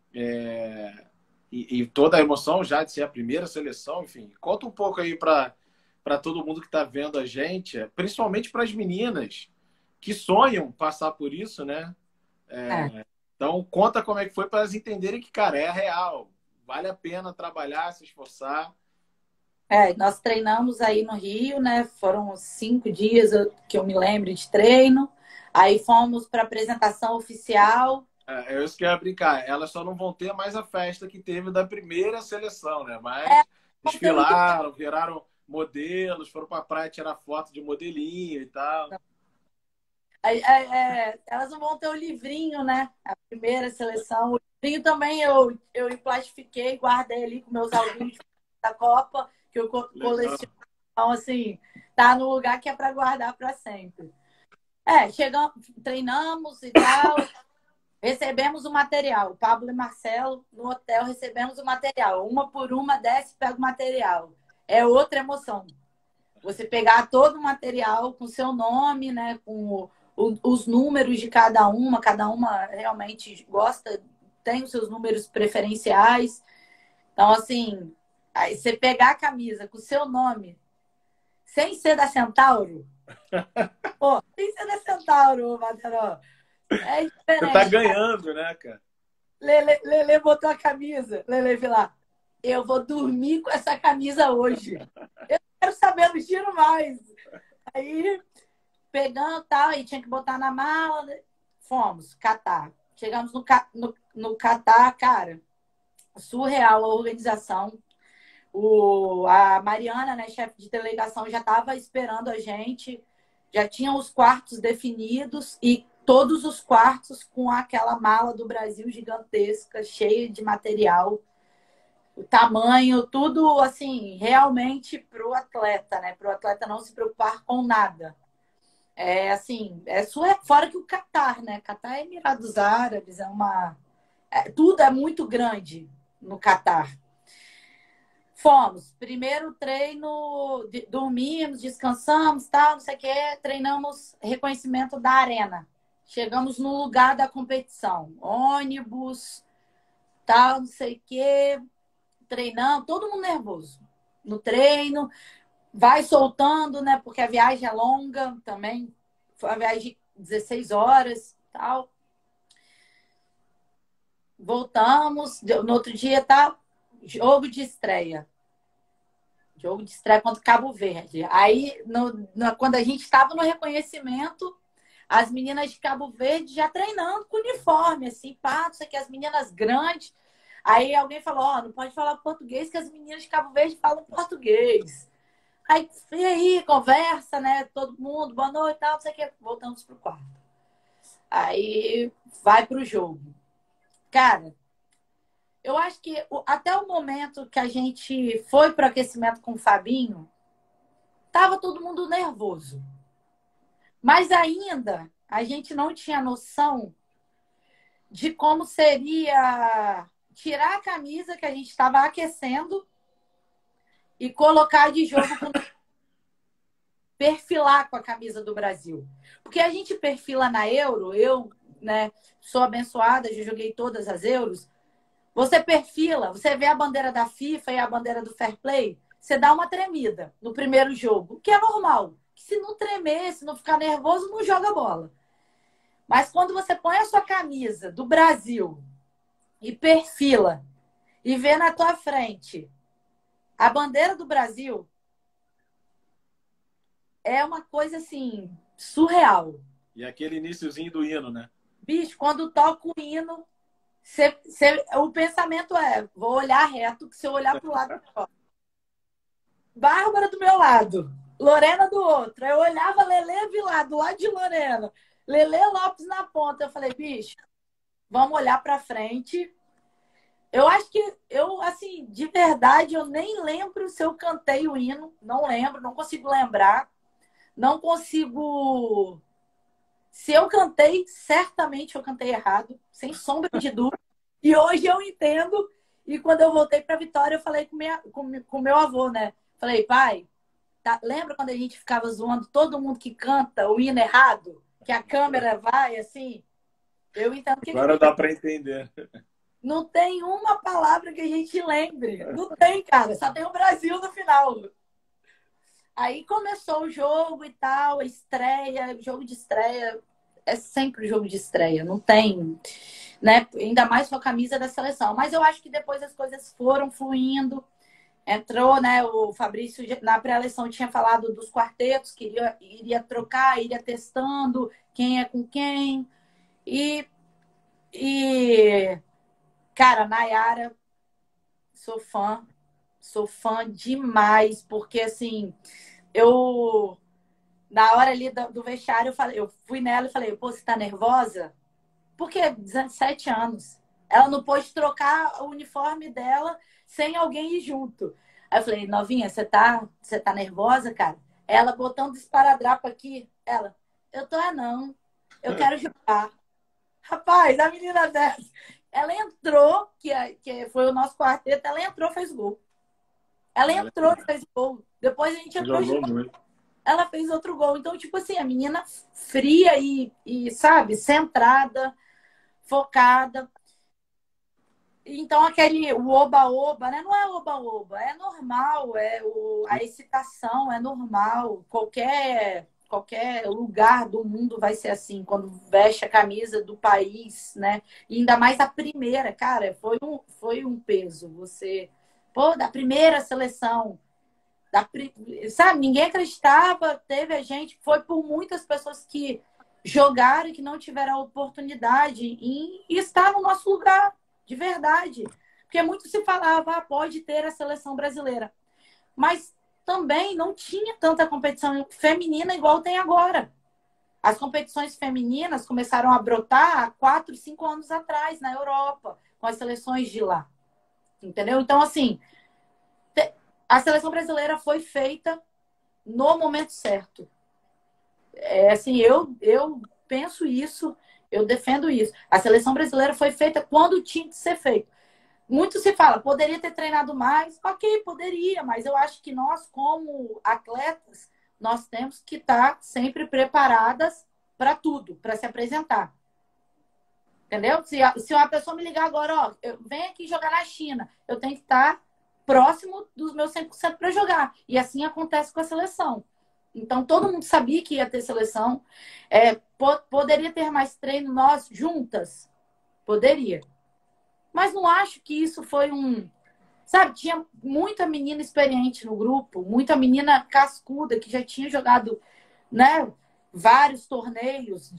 [SPEAKER 1] E toda a emoção já de ser a primeira seleção, enfim. Conta um pouco aí para todo mundo que está vendo a gente, principalmente para as meninas que sonham passar por isso, né? Então, conta como é que foi para elas entenderem que, cara, é real. Vale a pena trabalhar, se esforçar.
[SPEAKER 2] Nós treinamos aí no Rio, né? Foram 5 dias que eu me lembro de treino. Aí fomos para apresentação oficial.
[SPEAKER 1] É isso que eu ia brincar. Elas só não vão ter mais a festa que teve da primeira seleção, né?
[SPEAKER 2] É,
[SPEAKER 1] Mas
[SPEAKER 2] conteúdo.
[SPEAKER 1] desfilaram, viraram modelos, foram pra praia tirar foto de modelinho e tal.
[SPEAKER 2] Elas não vão ter o livrinho, né? A primeira seleção. O livrinho também eu plastifiquei, guardei ali com meus álbuns da Copa, que eu
[SPEAKER 1] Legal.
[SPEAKER 2] coleciono. Então, assim, tá no lugar que é para guardar para sempre. Chegamos, treinamos e tal, recebemos o material. O Pablo e Marcelo, no hotel, recebemos o material. Uma por uma, desce e pega o material. É outra emoção. Você pegar todo o material com seu nome, né? Com os números de cada uma realmente gosta, tem os seus números preferenciais. Então, assim, aí você pegar a camisa com o seu nome, sem ser da Centauro, pô, sem ser da Centauro, Matheus, é
[SPEAKER 1] Você tá
[SPEAKER 2] diferente.
[SPEAKER 1] ganhando, né, cara?
[SPEAKER 2] Lele botou a camisa, Lele Vilar. Eu vou dormir com essa camisa hoje. Eu quero saber, não tiro mais. Aí pegando tal, aí tinha que botar na mala. Né? Fomos, Catar. Chegamos no Catar, cara, surreal a organização. A Mariana, né, chefe de delegação, já estava esperando a gente, já tinha os quartos definidos e todos os quartos com aquela mala do Brasil gigantesca, cheia de material, o tamanho, tudo assim, realmente para o atleta, né? Para o atleta não se preocupar com nada. É assim, fora que o Catar, né? Catar é Emirados Árabes, tudo é muito grande no Catar. Fomos, primeiro treino, dormimos, descansamos, tal, não sei o quê, treinamos reconhecimento da arena. Chegamos no lugar da competição, ônibus, tal, não sei o quê, treinando, todo mundo nervoso no treino, vai soltando, né? Porque a viagem é longa também. Foi uma viagem de 16 horas, tal. Voltamos, no outro dia tá jogo de estreia. Jogo de estreia contra o Cabo Verde. Aí, quando a gente estava no reconhecimento, as meninas de Cabo Verde já treinando com uniforme, assim, pá, não sei o que, as meninas grandes. Aí alguém falou, não pode falar português, que as meninas de Cabo Verde falam português. Aí, e aí, conversa, né? Todo mundo, boa noite e tal, não sei o que. Voltamos pro quarto. Aí, vai pro jogo. Cara, eu acho que até o momento que a gente foi pro aquecimento com o Fabinho, tava todo mundo nervoso. Mas ainda a gente não tinha noção de como seria tirar a camisa que a gente estava aquecendo e colocar de jogo com perfilar com a camisa do Brasil. Porque a gente perfila na Euro, eu, né, sou abençoada, já joguei todas as Euros. Você perfila, você vê a bandeira da FIFA e a bandeira do Fair Play, você dá uma tremida no primeiro jogo, o que é normal. Se não tremer, se não ficar nervoso, não joga bola. Mas quando você põe a sua camisa do Brasil e perfila e vê na tua frente a bandeira do Brasil, é uma coisa assim, surreal.
[SPEAKER 1] E aquele iniciozinho do hino, né?
[SPEAKER 2] Bicho, quando toca o hino, o pensamento é, vou olhar reto, que se eu olhar para o lado, Bárbara do meu lado, Lorena do outro. Eu olhava Lele Vilar do lado de Lorena, Lele Lopes na ponta. Eu falei, bicho, vamos olhar para frente. Eu acho que assim, de verdade, eu nem lembro se eu cantei o hino. Não lembro, não consigo lembrar. Não consigo. Se eu cantei, certamente eu cantei errado, sem sombra de dúvida. E hoje eu entendo. E quando eu voltei para Vitória, eu falei com meu avô, né? Falei, pai, lembra quando a gente ficava zoando todo mundo que canta o hino errado? Que a câmera vai assim? Eu entendo que
[SPEAKER 1] Agora dá para entender.
[SPEAKER 2] não tem uma palavra que a gente lembre. Não tem, cara. Só tem o Brasil no final. Aí começou o jogo e tal, a estreia, jogo de estreia. É sempre jogo de estreia, não tem, né? Ainda mais com a camisa da seleção. Mas eu acho que depois as coisas foram fluindo. entrou, né? O Fabrício, na pré-eleição, tinha falado dos quartetos, que iria trocar, iria testando quem é com quem. E, e cara, Nayara, sou fã demais, porque assim, eu na hora ali do vestiário, eu fui nela e falei, pô, você tá nervosa? Porque 17 anos. Ela não pôde trocar o uniforme dela sem alguém ir junto. Aí eu falei, novinha, você tá nervosa, cara? Ela botando esparadrapo aqui. Ela, eu tô, não. Eu quero jogar. Rapaz, a menina dessa, ela entrou, que foi o nosso quarteto, ela entrou e fez gol. Ela entrou e fez gol. Depois a gente entrou de
[SPEAKER 1] Jogou
[SPEAKER 2] novo.
[SPEAKER 1] muito.
[SPEAKER 2] Ela fez outro gol. Então, tipo assim, a menina fria e sabe, centrada, focada. Então, o oba-oba, né? Não é oba-oba, é normal, a excitação é normal. Qualquer lugar do mundo vai ser assim, quando veste a camisa do país, né? E ainda mais a primeira, cara, foi um peso. Você, pô, da primeira seleção, sabe? Ninguém acreditava, teve a gente, foi por muitas pessoas que jogaram e que não tiveram a oportunidade em estar no nosso lugar, de verdade. Porque muito se falava, pode ter a seleção brasileira. Mas também não tinha tanta competição feminina igual tem agora. As competições femininas começaram a brotar há 4, 5 anos atrás, na Europa, com as seleções de lá. Entendeu? Então, assim, a seleção brasileira foi feita no momento certo. É assim, eu penso isso, eu defendo isso. A seleção brasileira foi feita quando tinha que ser feito. Muito se fala, poderia ter treinado mais. Ok, poderia, mas eu acho que nós, como atletas, nós temos que estar sempre preparadas para tudo, para se apresentar. Entendeu? Se uma pessoa me ligar agora, ó, vem aqui jogar na China, eu tenho que estar próximo dos meus 100% para jogar. E assim acontece com a seleção. Então, todo mundo sabia que ia ter seleção. Poderia ter mais treino nós juntas? Poderia. Mas não acho que isso foi um... Sabe, tinha muita menina experiente no grupo, muita menina cascuda que já tinha jogado, né, vários torneios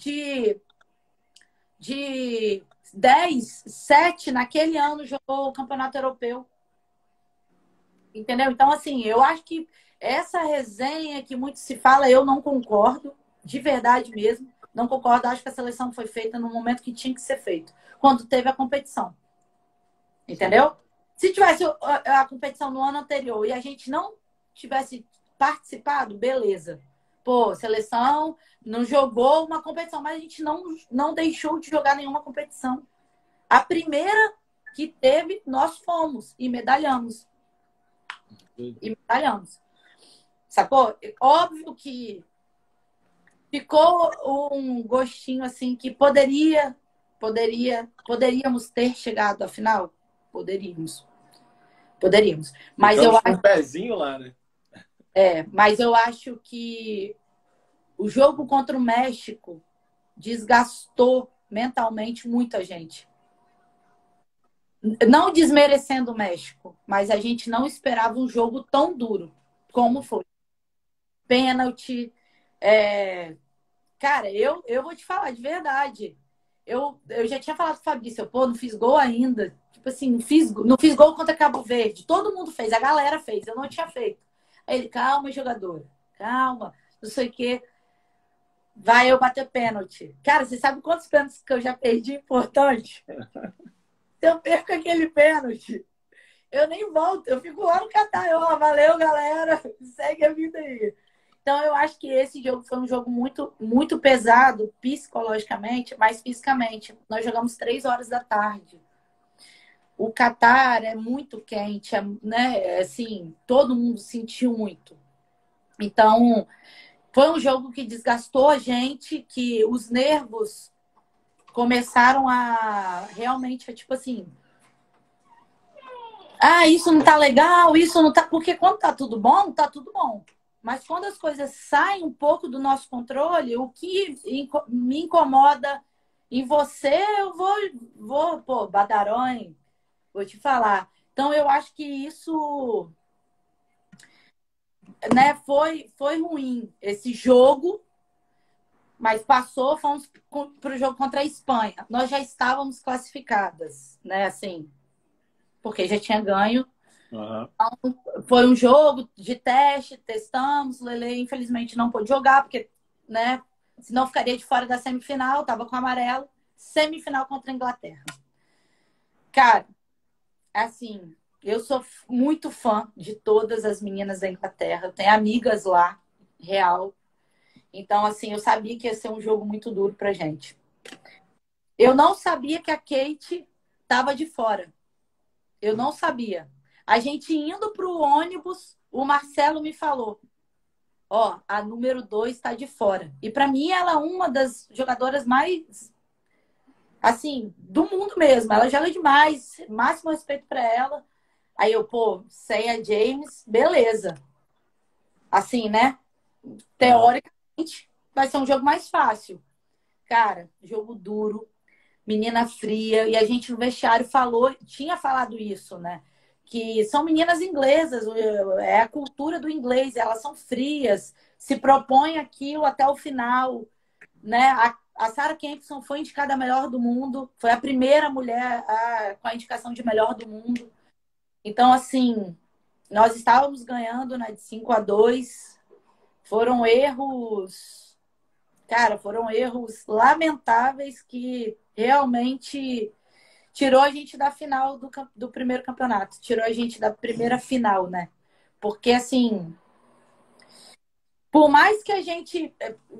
[SPEAKER 2] de 10, 7 naquele ano jogou o Campeonato Europeu. Entendeu? Então, assim, eu acho que essa resenha que muito se fala, eu não concordo, de verdade mesmo. Não concordo, acho que a seleção foi feita no momento que tinha que ser feito, quando teve a competição. Entendeu? Se tivesse a competição no ano anterior e a gente não tivesse participado, beleza. Pô, seleção não jogou uma competição, mas a gente não deixou de jogar nenhuma competição. A primeira que teve, nós fomos e medalhamos. E medalhamos. Sacou? Óbvio que ficou um gostinho assim que poderíamos ter chegado à final. Poderíamos. Mas
[SPEAKER 1] Ficamos
[SPEAKER 2] eu
[SPEAKER 1] com
[SPEAKER 2] acho,
[SPEAKER 1] um pezinho lá, né?
[SPEAKER 2] mas eu acho que o jogo contra o México desgastou mentalmente muita gente. Não desmerecendo o México, mas a gente não esperava um jogo tão duro como foi. Pênalti. Cara, eu vou te falar de verdade. Eu já tinha falado com o Fabrício, pô, não fiz gol ainda. Tipo assim, não fiz gol contra Cabo Verde. Todo mundo fez, a galera fez, eu não tinha feito. Aí ele, calma, jogadora, calma, não sei o quê. Vai eu bater pênalti. Cara, você sabe quantos pênaltis que eu já perdi importante? Se eu perco aquele pênalti, eu nem volto, eu fico lá no Catar. Valeu, galera, segue a vida aí. Então, eu acho que esse jogo foi um jogo muito, muito pesado, psicologicamente, mas fisicamente. Nós jogamos 3 horas da tarde. O Catar é muito quente, né? Assim, todo mundo sentiu muito. Então, foi um jogo que desgastou a gente, que os nervos começaram a realmente, tipo assim, isso não tá legal, isso não tá. Porque quando tá tudo bom, tá tudo bom. Mas quando as coisas saem um pouco do nosso controle, o que me incomoda em você, eu vou, pô, badarões, vou te falar. Então, eu acho que isso né, foi ruim esse jogo, mas passou, fomos para o jogo contra a Espanha. Nós já estávamos classificadas, né, assim, porque já tinha ganho.
[SPEAKER 1] Uhum.
[SPEAKER 2] Foi um jogo de teste, testamos. O Lele, infelizmente, não pôde jogar, porque, né, senão ficaria de fora da semifinal, tava com amarelo. Semifinal contra a Inglaterra. Cara, assim, eu sou muito fã de todas as meninas da Inglaterra. Eu tenho amigas lá, real. Então, assim, eu sabia que ia ser um jogo muito duro pra gente. Eu não sabia que a Kate tava de fora. Eu não sabia. A gente indo pro ônibus, o Marcelo me falou: ó, a número 2 está de fora. E para mim ela é uma das jogadoras mais assim, do mundo mesmo. Ela joga demais, máximo respeito para ela. Aí eu, pô, sem a James, beleza. Assim, né? Teoricamente vai ser um jogo mais fácil. Cara, jogo duro, menina fria, e a gente no vestiário falou, tinha falado isso, né? Que são meninas inglesas, é a cultura do inglês, elas são frias, se propõem aquilo até o final, né? A Sarah Kempson foi indicada a melhor do mundo, foi a primeira mulher com a indicação de melhor do mundo. Então, assim, nós estávamos ganhando, né, de 5-2. Foram erros, cara, foram erros lamentáveis que realmente tirou a gente da final do primeiro campeonato, tirou a gente da primeira final, né? Porque, assim, por mais que a gente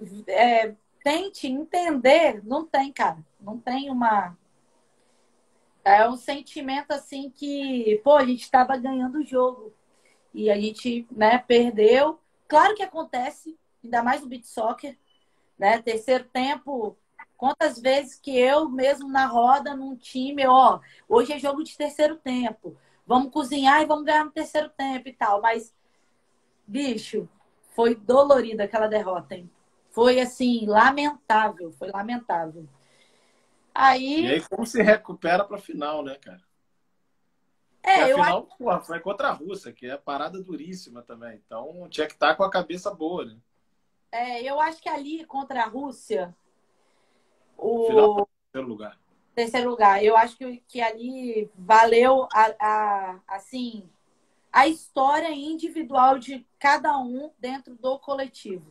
[SPEAKER 2] tente entender, não tem, cara. Não tem uma. É um sentimento, assim, que, pô, a gente estava ganhando o jogo e a gente, né, perdeu. Claro que acontece, ainda mais no beach soccer, né? Terceiro tempo. Quantas vezes que eu mesmo na roda, num time, ó, hoje é jogo de terceiro tempo. Vamos cozinhar e vamos ganhar no terceiro tempo e tal. Mas, bicho, foi dolorida aquela derrota, hein? Foi, assim, lamentável. Foi lamentável.
[SPEAKER 1] E
[SPEAKER 2] Aí,
[SPEAKER 1] aí, como se recupera para a final, né, cara? Porque a
[SPEAKER 2] eu acho.
[SPEAKER 1] final, porra, foi contra a Rússia, que é parada duríssima também. Então, tinha que estar com a cabeça boa, né?
[SPEAKER 2] Eu acho que ali contra a Rússia,
[SPEAKER 1] Final,
[SPEAKER 2] o
[SPEAKER 1] terceiro lugar.
[SPEAKER 2] terceiro lugar, eu acho que ali valeu assim, a história individual de cada um dentro do coletivo.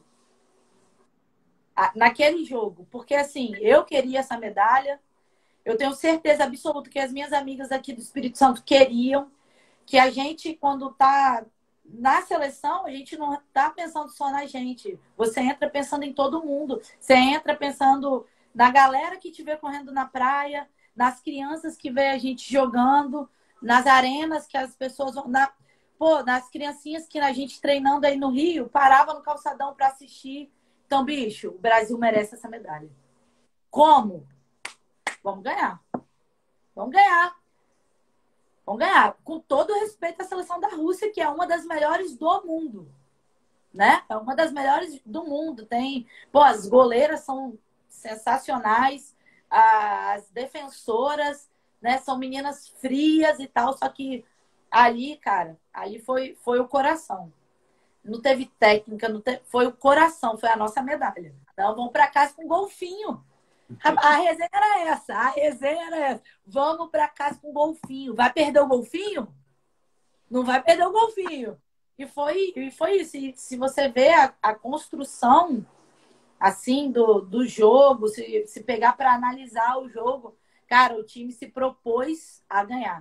[SPEAKER 2] Naquele jogo. Porque, assim, eu queria essa medalha. Eu tenho certeza absoluta que as minhas amigas aqui do Espírito Santo queriam. Que a gente, quando tá na seleção, a gente não tá pensando só na gente. Você entra pensando em todo mundo. Você entra pensando na galera que te vê correndo na praia, nas crianças que vê a gente jogando, nas arenas que as pessoas vão. Pô, nas criancinhas que a gente treinando aí no Rio, parava no calçadão para assistir. Então, bicho, o Brasil merece essa medalha. Como? Vamos ganhar. Vamos ganhar. Vamos ganhar. Com todo o respeito à seleção da Rússia, que é uma das melhores do mundo. Né? É uma das melhores do mundo. Tem, pô, as goleiras são sensacionais, as defensoras, né, são meninas frias e tal, só que ali, cara, ali foi o coração. Não teve técnica, foi o coração, foi a nossa medalha. Então, vamos para casa com um golfinho. A resenha era essa, a resenha era essa. Vamos para casa com um golfinho. Vai perder o golfinho? Não vai perder o golfinho. E foi isso. E se você vê a construção assim do jogo, se pegar para analisar o jogo, cara, o time se propôs a ganhar.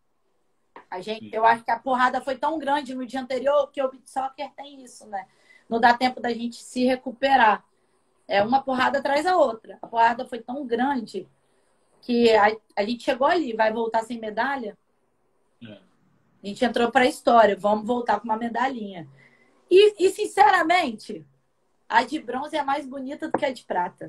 [SPEAKER 2] Eu acho que a porrada foi tão grande no dia anterior que o beach soccer tem isso, né? Não dá tempo da gente se recuperar. É uma porrada atrás da outra. A porrada foi tão grande que a gente chegou ali, vai voltar sem medalha?
[SPEAKER 1] É.
[SPEAKER 2] A gente entrou para a história, vamos voltar com uma medalhinha. E, sinceramente, a de bronze é mais bonita do que a de prata.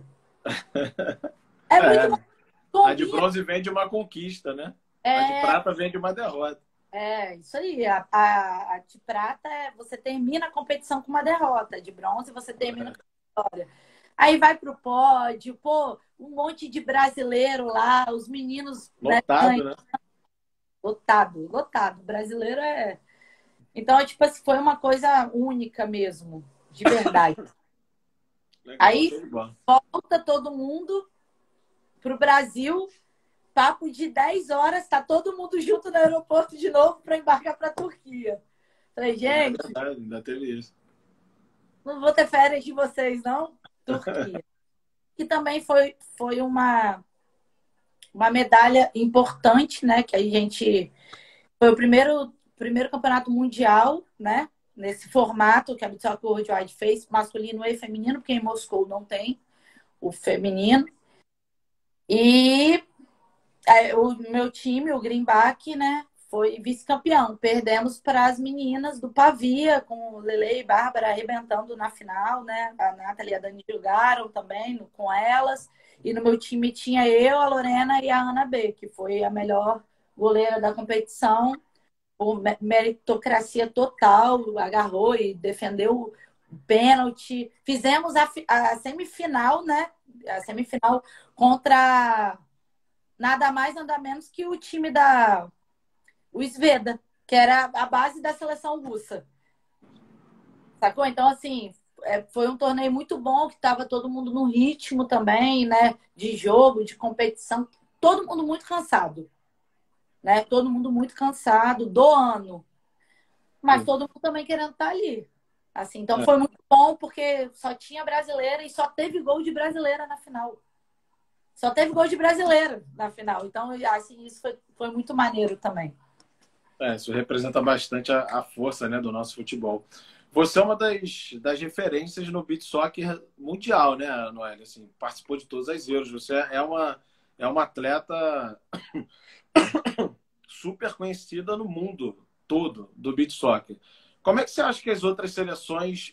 [SPEAKER 2] É muito mais.
[SPEAKER 1] A de bronze vem de uma conquista, né? A de prata vem de uma derrota.
[SPEAKER 2] Isso aí. A de prata, você termina a competição com uma derrota. A de bronze, você termina com uma vitória. Aí vai pro pódio, pô, um monte de brasileiro lá, os meninos.
[SPEAKER 1] Lotado, né?
[SPEAKER 2] Lotado, lotado. Brasileiro Então, tipo assim, foi uma coisa única mesmo, de verdade.
[SPEAKER 1] Legal,
[SPEAKER 2] Aí
[SPEAKER 1] show de bola.
[SPEAKER 2] volta todo mundo pro Brasil, papo de 10 horas, tá todo mundo junto no aeroporto de novo para embarcar para a Turquia. Falei,
[SPEAKER 1] É
[SPEAKER 2] gente,
[SPEAKER 1] verdade, ainda teve isso.
[SPEAKER 2] não vou ter férias de vocês, não? Turquia. Que também foi uma medalha importante, né? Que a gente. Foi o primeiro campeonato mundial, né? Nesse formato que a Beach Soccer Worldwide fez, masculino e feminino, porque em Moscou não tem o feminino. E o meu time, o Greenback, né? Foi vice-campeão. Perdemos para as meninas do Pavia, com Lele e Bárbara arrebentando na final, né? A Nathalie e a Dani jogaram também com elas. E no meu time tinha eu, a Lorena e a Ana B, que foi a melhor goleira da competição. Por meritocracia total, agarrou e defendeu o pênalti. Fizemos a semifinal, né? A semifinal contra nada mais, nada menos que o time o Sveda, que era a base da seleção russa. Sacou? Então, assim, foi um torneio muito bom, que estava todo mundo no ritmo também, né? De jogo, de competição. Todo mundo muito cansado, né? Todo mundo muito cansado do ano. Mas
[SPEAKER 1] Sim.
[SPEAKER 2] todo mundo também querendo estar ali. Assim, então
[SPEAKER 1] É,
[SPEAKER 2] foi muito bom, porque só tinha brasileira e só teve gol de brasileira na final. Só teve gol de brasileira na final. Então, assim, isso foi muito maneiro também.
[SPEAKER 1] isso representa bastante a força, né, do nosso futebol. Você é uma das referências no beach soccer mundial, né, Noelle? Assim, participou de todas as Euros. Você é uma atleta super conhecida no mundo todo do beach soccer. Como é que você acha que as outras seleções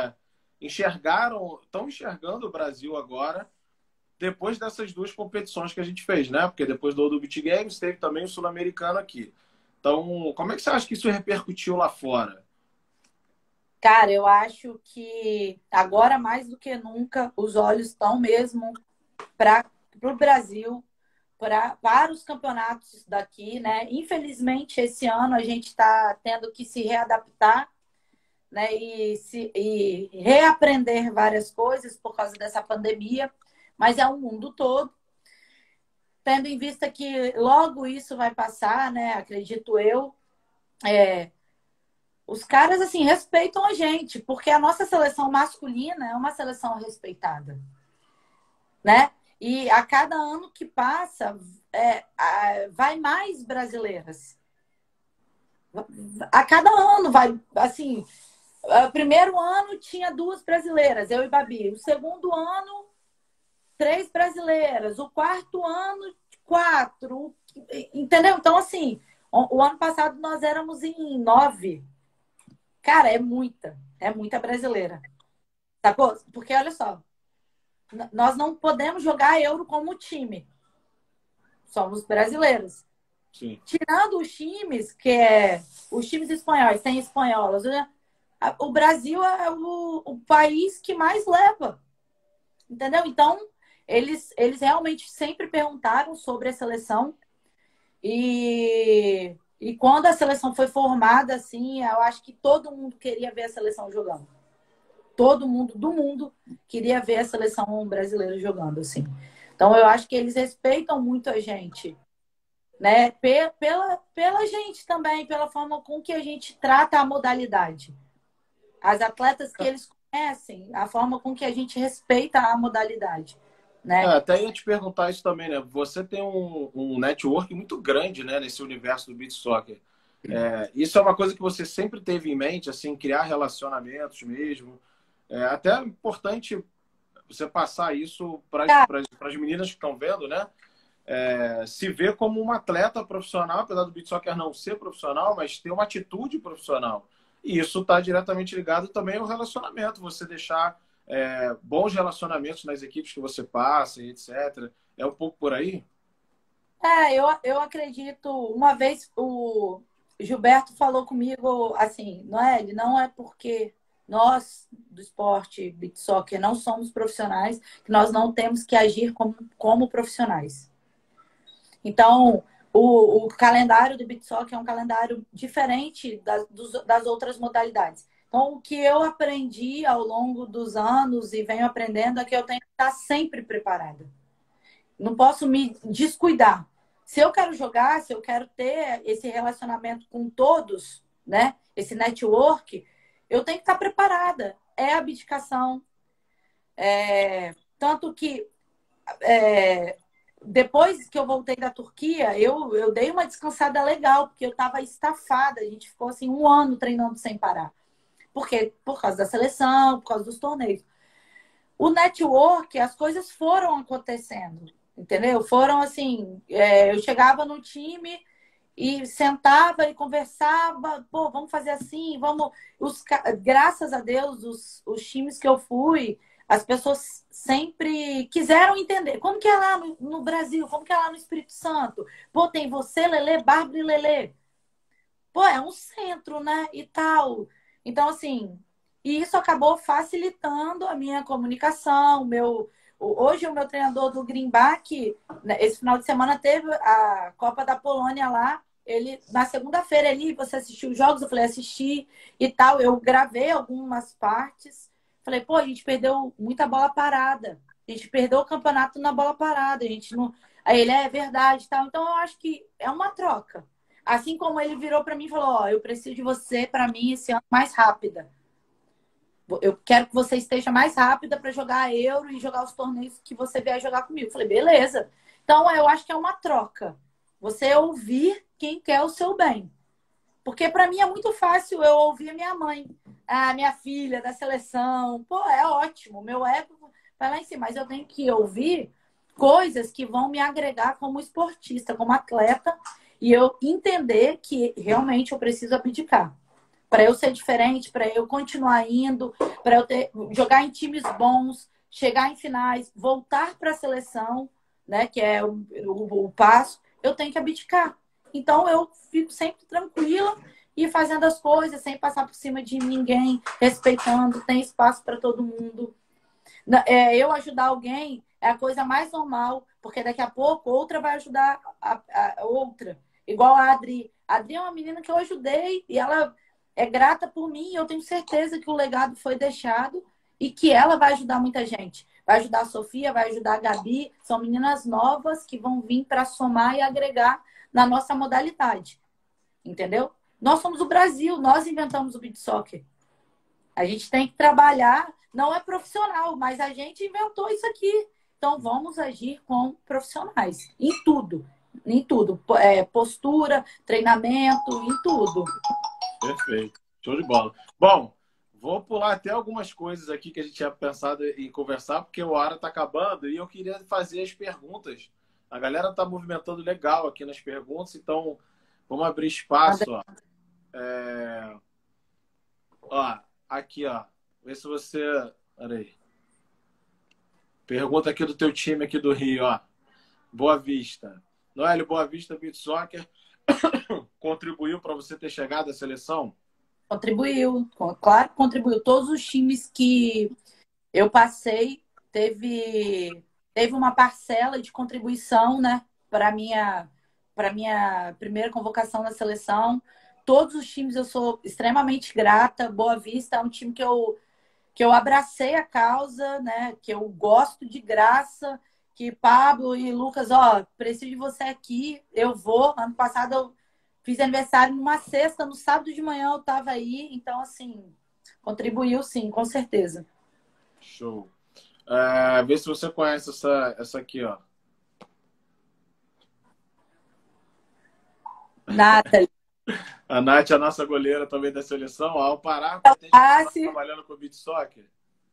[SPEAKER 1] estão enxergando o Brasil agora, depois dessas duas competições que a gente fez, né? Porque depois do Beach Games teve também o Sul-Americano aqui. Então, como é que você acha que isso repercutiu lá fora?
[SPEAKER 2] Cara, eu acho que agora mais do que nunca os olhos estão mesmo para o Brasil, para os campeonatos daqui, né? Infelizmente, esse ano a gente está tendo que se readaptar, né? E reaprender várias coisas por causa dessa pandemia, mas é o mundo todo. Tendo em vista que logo isso vai passar, né? Acredito eu. Os caras, assim, respeitam a gente, porque a nossa seleção masculina é uma seleção respeitada, né? E a cada ano que passa, vai mais brasileiras. A cada ano vai, assim, o primeiro ano tinha 2 brasileiras, eu e Babi. O segundo ano, 3 brasileiras. O quarto ano, 4. Entendeu? Então, assim, o ano passado nós éramos em 9. Cara, é muita brasileira. Sacou? Porque, olha só, nós não podemos jogar euro como time. Somos brasileiros.
[SPEAKER 1] Sim.
[SPEAKER 2] Tirando os times, os times espanhóis, tem espanholas, né? O Brasil é o país que mais leva. Entendeu? Então, eles realmente sempre perguntaram sobre a seleção. E quando a seleção foi formada, assim, eu acho que todo mundo queria ver a seleção jogando. Todo mundo do mundo queria ver a seleção brasileira jogando, assim. Então, eu acho que eles respeitam muito a gente, né? Pela gente também, pela forma com que a gente trata a modalidade. As atletas que eles conhecem, a forma com que a gente respeita a modalidade, né?
[SPEAKER 1] Até ia te perguntar isso também, né? Você tem um network muito grande, né, nesse universo do beach soccer. Isso é uma coisa que você sempre teve em mente, assim, criar relacionamentos mesmo. Até é importante você passar isso para as meninas que estão vendo, né? Se ver como uma atleta profissional, apesar do beach soccer não ser profissional, mas ter uma atitude profissional. E isso está diretamente ligado também ao relacionamento, você deixar bons relacionamentos nas equipes que você passa, e etc. É um pouco por aí?
[SPEAKER 2] Eu acredito. Uma vez o Gilberto falou comigo assim, não é? Ele não é porque nós do esporte beach soccer não somos profissionais que nós não temos que agir como profissionais. Então, o calendário do beach soccer é um calendário diferente das outras modalidades. Então, o que eu aprendi ao longo dos anos e venho aprendendo é que eu tenho que estar sempre preparada. Não posso me descuidar. Se eu quero jogar, se eu quero ter esse relacionamento com todos, né? Esse network, eu tenho que estar preparada. É abdicação. Tanto que depois que eu voltei da Turquia, eu dei uma descansada legal, porque eu estava estafada. A gente ficou assim 1 ano treinando sem parar. Por quê? Por causa da seleção, por causa dos torneios. O network, as coisas foram acontecendo, entendeu? Foram assim, eu chegava no time e sentava e conversava, pô, vamos fazer assim, vamos. Graças a Deus, os times que eu fui, as pessoas sempre quiseram entender. Como que é lá no Brasil? Como que é lá no Espírito Santo? Pô, tem você, Lelê, Bárbara e Lelê. Pô, é um centro, né? E tal. Então, assim, e isso acabou facilitando a minha comunicação. Hoje, o meu treinador do Greenback, né, esse final de semana teve a Copa da Polônia lá. Ele, na segunda-feira, você assistiu os jogos? Eu falei, assisti e tal. Eu gravei algumas partes. Falei, pô, a gente perdeu muita bola parada. A gente perdeu o campeonato na bola parada. A gente não. Aí ele, é verdade e tal. Então, eu acho que é uma troca. Assim como ele virou para mim e falou, ó, eu preciso de você para mim esse ano mais rápida. Eu quero que você esteja mais rápida para jogar a Euro e jogar os torneios que você vier jogar comigo. Eu falei, beleza. Então, eu acho que é uma troca. Você ouvir quem quer o seu bem. Porque para mim é muito fácil eu ouvir a minha mãe, a minha filha da seleção. Pô, é ótimo. Meu ego vai lá em cima. Mas eu tenho que ouvir coisas que vão me agregar como esportista, como atleta, e eu entender que realmente eu preciso abdicar. Para eu ser diferente, para eu continuar indo, para eu jogar em times bons, chegar em finais, voltar para a seleção, né, que é o passo, eu tenho que abdicar. Então eu fico sempre tranquila e fazendo as coisas sem passar por cima de ninguém, respeitando, tem espaço para todo mundo. Eu ajudar alguém é a coisa mais normal, porque daqui a pouco outra vai ajudar a outra. Igual a Adri. A Adri é uma menina que eu ajudei e ela é grata por mim. E eu tenho certeza que o legado foi deixado e que ela vai ajudar muita gente. Vai ajudar a Sofia, vai ajudar a Gabi. São meninas novas que vão vir para somar e agregar na nossa modalidade. Entendeu? Nós somos o Brasil, nós inventamos o beach soccer. A gente tem que trabalhar, não é profissional, mas a gente inventou isso aqui. Então vamos agir como profissionais, em tudo. Em tudo. Postura, treinamento, em tudo.
[SPEAKER 1] Perfeito. Show de bola. Bom, vou pular até algumas coisas aqui que a gente tinha pensado em conversar, porque o hora está acabando e eu queria fazer as perguntas. A galera está movimentando legal aqui nas perguntas, então vamos abrir espaço. Ó, aqui, ó. Vê se você... Pera aí. Pergunta aqui do teu time aqui do Rio, ó. Boa Vista. Noélio, Boa Vista Beach Soccer contribuiu para você ter chegado à seleção?
[SPEAKER 2] Contribuiu, claro que contribuiu. Todos os times que eu passei teve uma parcela de contribuição, né, para minha primeira convocação na seleção. Todos os times eu sou extremamente grata. Boa Vista é um time que eu abracei a causa, né, que eu gosto de graça, que Pablo e Lucas, ó, preciso de você aqui, eu vou. Ano passado eu fiz aniversário numa sexta, no sábado de manhã eu estava aí, então, assim, contribuiu sim, com certeza.
[SPEAKER 1] Show. Vê se você conhece essa aqui, ó.
[SPEAKER 2] Nathalie.
[SPEAKER 1] A Nath é a nossa goleira também da seleção. Ao Pará, pretende trabalhando com o beach soccer?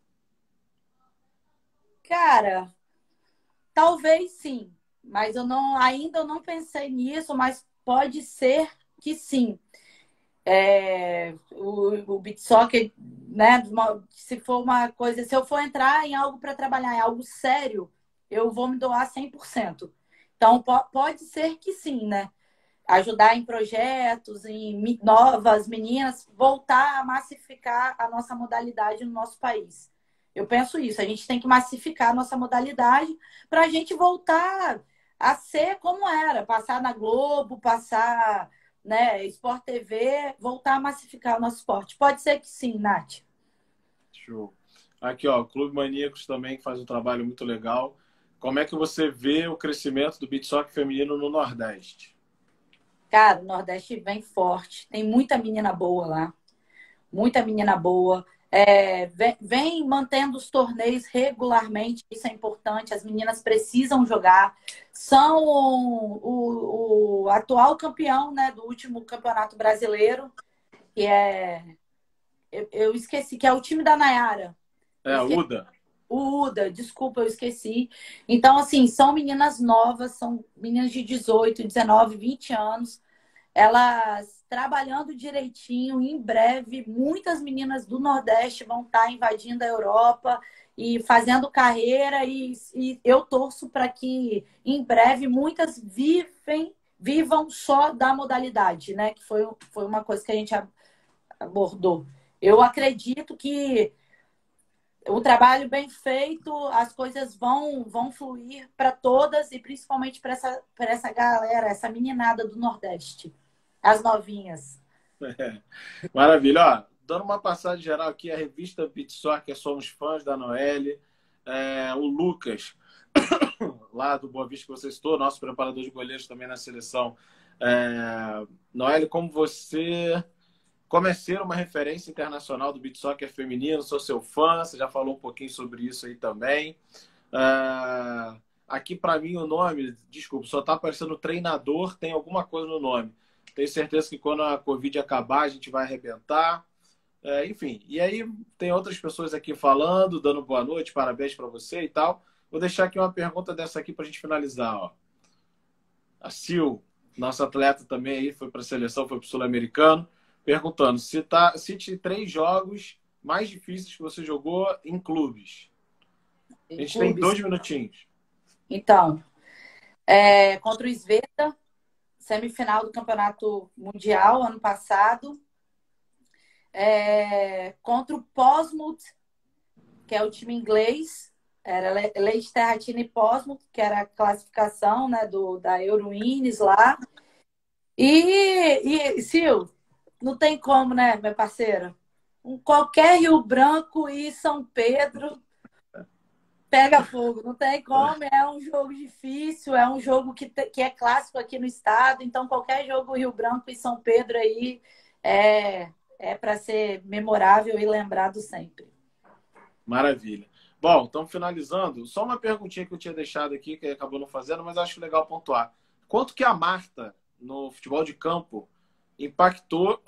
[SPEAKER 2] Cara, talvez sim, mas ainda eu não pensei nisso, mas pode ser que sim. O beach soccer, né? Se for uma coisa, se eu for entrar em algo para trabalhar em algo sério, eu vou me doar 100%. Então, pode ser que sim, né? Ajudar em projetos, em novas meninas, voltar a massificar a nossa modalidade no nosso país. Eu penso isso, a gente tem que massificar a nossa modalidade para a gente voltar a ser como era, passar na Globo, passar, né, Sport TV, voltar a massificar o nosso esporte. Pode ser que sim, Nath.
[SPEAKER 1] Show. Aqui, ó, Clube Maníacos também que faz um trabalho muito legal. Como é que você vê o crescimento do beach soccer feminino no Nordeste?
[SPEAKER 2] Cara, o Nordeste vem forte. Tem muita menina boa lá. Muita menina boa. Vem mantendo os torneios regularmente, isso é importante. As meninas precisam jogar. São o atual campeão, né, do último campeonato brasileiro, que é. Eu esqueci, que é o time da Nayara.
[SPEAKER 1] É a UDA.
[SPEAKER 2] O Uda, desculpa, eu esqueci. Então, assim, são meninas novas, são meninas de 18, 19, 20 anos. Elas trabalhando direitinho, em breve, muitas meninas do Nordeste vão estar invadindo a Europa e fazendo carreira. E eu torço para que, em breve, muitas vivam só da modalidade, né? Que foi uma coisa que a gente abordou. Eu acredito que o trabalho bem feito, as coisas vão fluir para todas e principalmente para essa galera, essa meninada do Nordeste, as novinhas.
[SPEAKER 1] Maravilha. Ó, dando uma passagem geral aqui, a revista Beach Soccer, somos fãs da Noelle. O Lucas, lá do Boa Vista que você citou, nosso preparador de goleiros também na seleção. Noelle, como você... Como é ser uma referência internacional do beach soccer feminino, sou seu fã, você já falou um pouquinho sobre isso aí também. Aqui para mim o nome, desculpa, só está aparecendo treinador, tem alguma coisa no nome. Tenho certeza que quando a Covid acabar a gente vai arrebentar. Enfim, e aí tem outras pessoas aqui falando, dando boa noite, parabéns para você e tal. Vou deixar aqui uma pergunta dessa aqui para a gente finalizar. Ó. A Sil, nossa atleta também aí, foi para a seleção, foi para o Sul-Americano. Perguntando, cite 3 jogos mais difíceis que você jogou em clubes. A gente tem 2 minutinhos.
[SPEAKER 2] Então, contra o Sveta, semifinal do Campeonato Mundial, ano passado. Contra o Portsmouth, que é o time inglês. Era Leicester, Hattine e Portsmouth, que era a classificação, né, da Eurowings lá. E Sil, não tem como, né, minha parceira? Qualquer Rio Branco e São Pedro pega fogo. Não tem como. É um jogo difícil, é um jogo que é clássico aqui no estado. Então, qualquer jogo Rio Branco e São Pedro aí é para ser memorável e lembrado sempre.
[SPEAKER 1] Maravilha. Bom, estamos finalizando. Só uma perguntinha que eu tinha deixado aqui, que acabou não fazendo, mas acho legal pontuar. Quanto que a Marta, no futebol de campo, impactou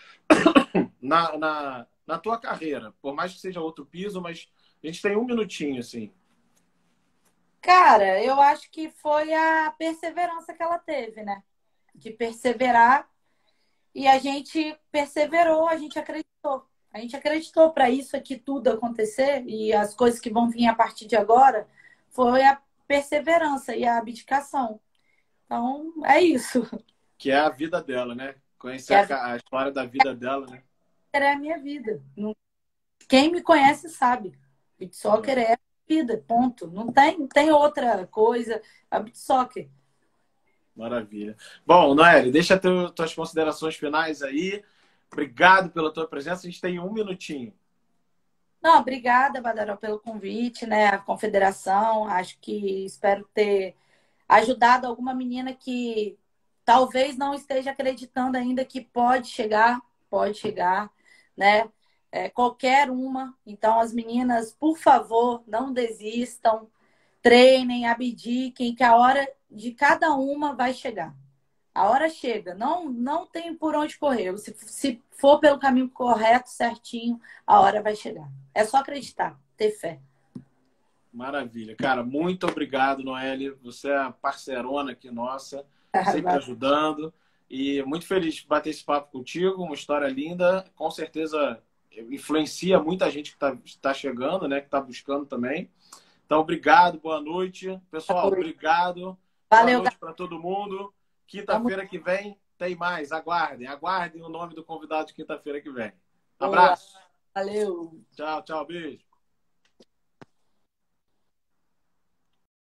[SPEAKER 1] na tua carreira? Por mais que seja outro piso, mas a gente tem 1 minutinho, assim.
[SPEAKER 2] Cara, eu acho que foi a perseverança que ela teve, né? De perseverar. E a gente perseverou, a gente acreditou. A gente acreditou para isso aqui tudo acontecer e as coisas que vão vir a partir de agora foi a perseverança e a abdicação. Então, é isso.
[SPEAKER 1] Que é a vida dela, né? Conhecer a história da vida dela, né?
[SPEAKER 2] É a minha vida. Quem me conhece sabe. Beach soccer é a vida, ponto. Não tem outra coisa. A beach soccer.
[SPEAKER 1] Maravilha. Bom, Noelle, deixa tuas considerações finais aí. Obrigado pela tua presença. A gente tem 1 minutinho.
[SPEAKER 2] Não, obrigada, Badaró, pelo convite, né? A confederação. Acho que espero ter ajudado alguma menina que talvez não esteja acreditando ainda que pode chegar, né? Qualquer uma. Então, as meninas, por favor, não desistam, treinem, abdiquem, que a hora de cada uma vai chegar. A hora chega, não tem por onde correr. Se for pelo caminho correto, certinho, a hora vai chegar. É só acreditar, ter fé.
[SPEAKER 1] Maravilha. Cara, muito obrigado, Noelle. Você é a parceirona aqui nossa, sempre ajudando. E muito feliz de bater esse papo contigo. Uma história linda. Com certeza influencia muita gente que está chegando, né? Que está buscando também. Então, obrigado. Boa noite. Pessoal, obrigado.
[SPEAKER 2] Valeu.
[SPEAKER 1] Boa noite para todo mundo. Quinta-feira que vem tem mais. Aguardem. Aguardem o nome do convidado de quinta-feira que vem. Abraço.
[SPEAKER 2] Valeu.
[SPEAKER 1] Tchau, tchau. Beijo.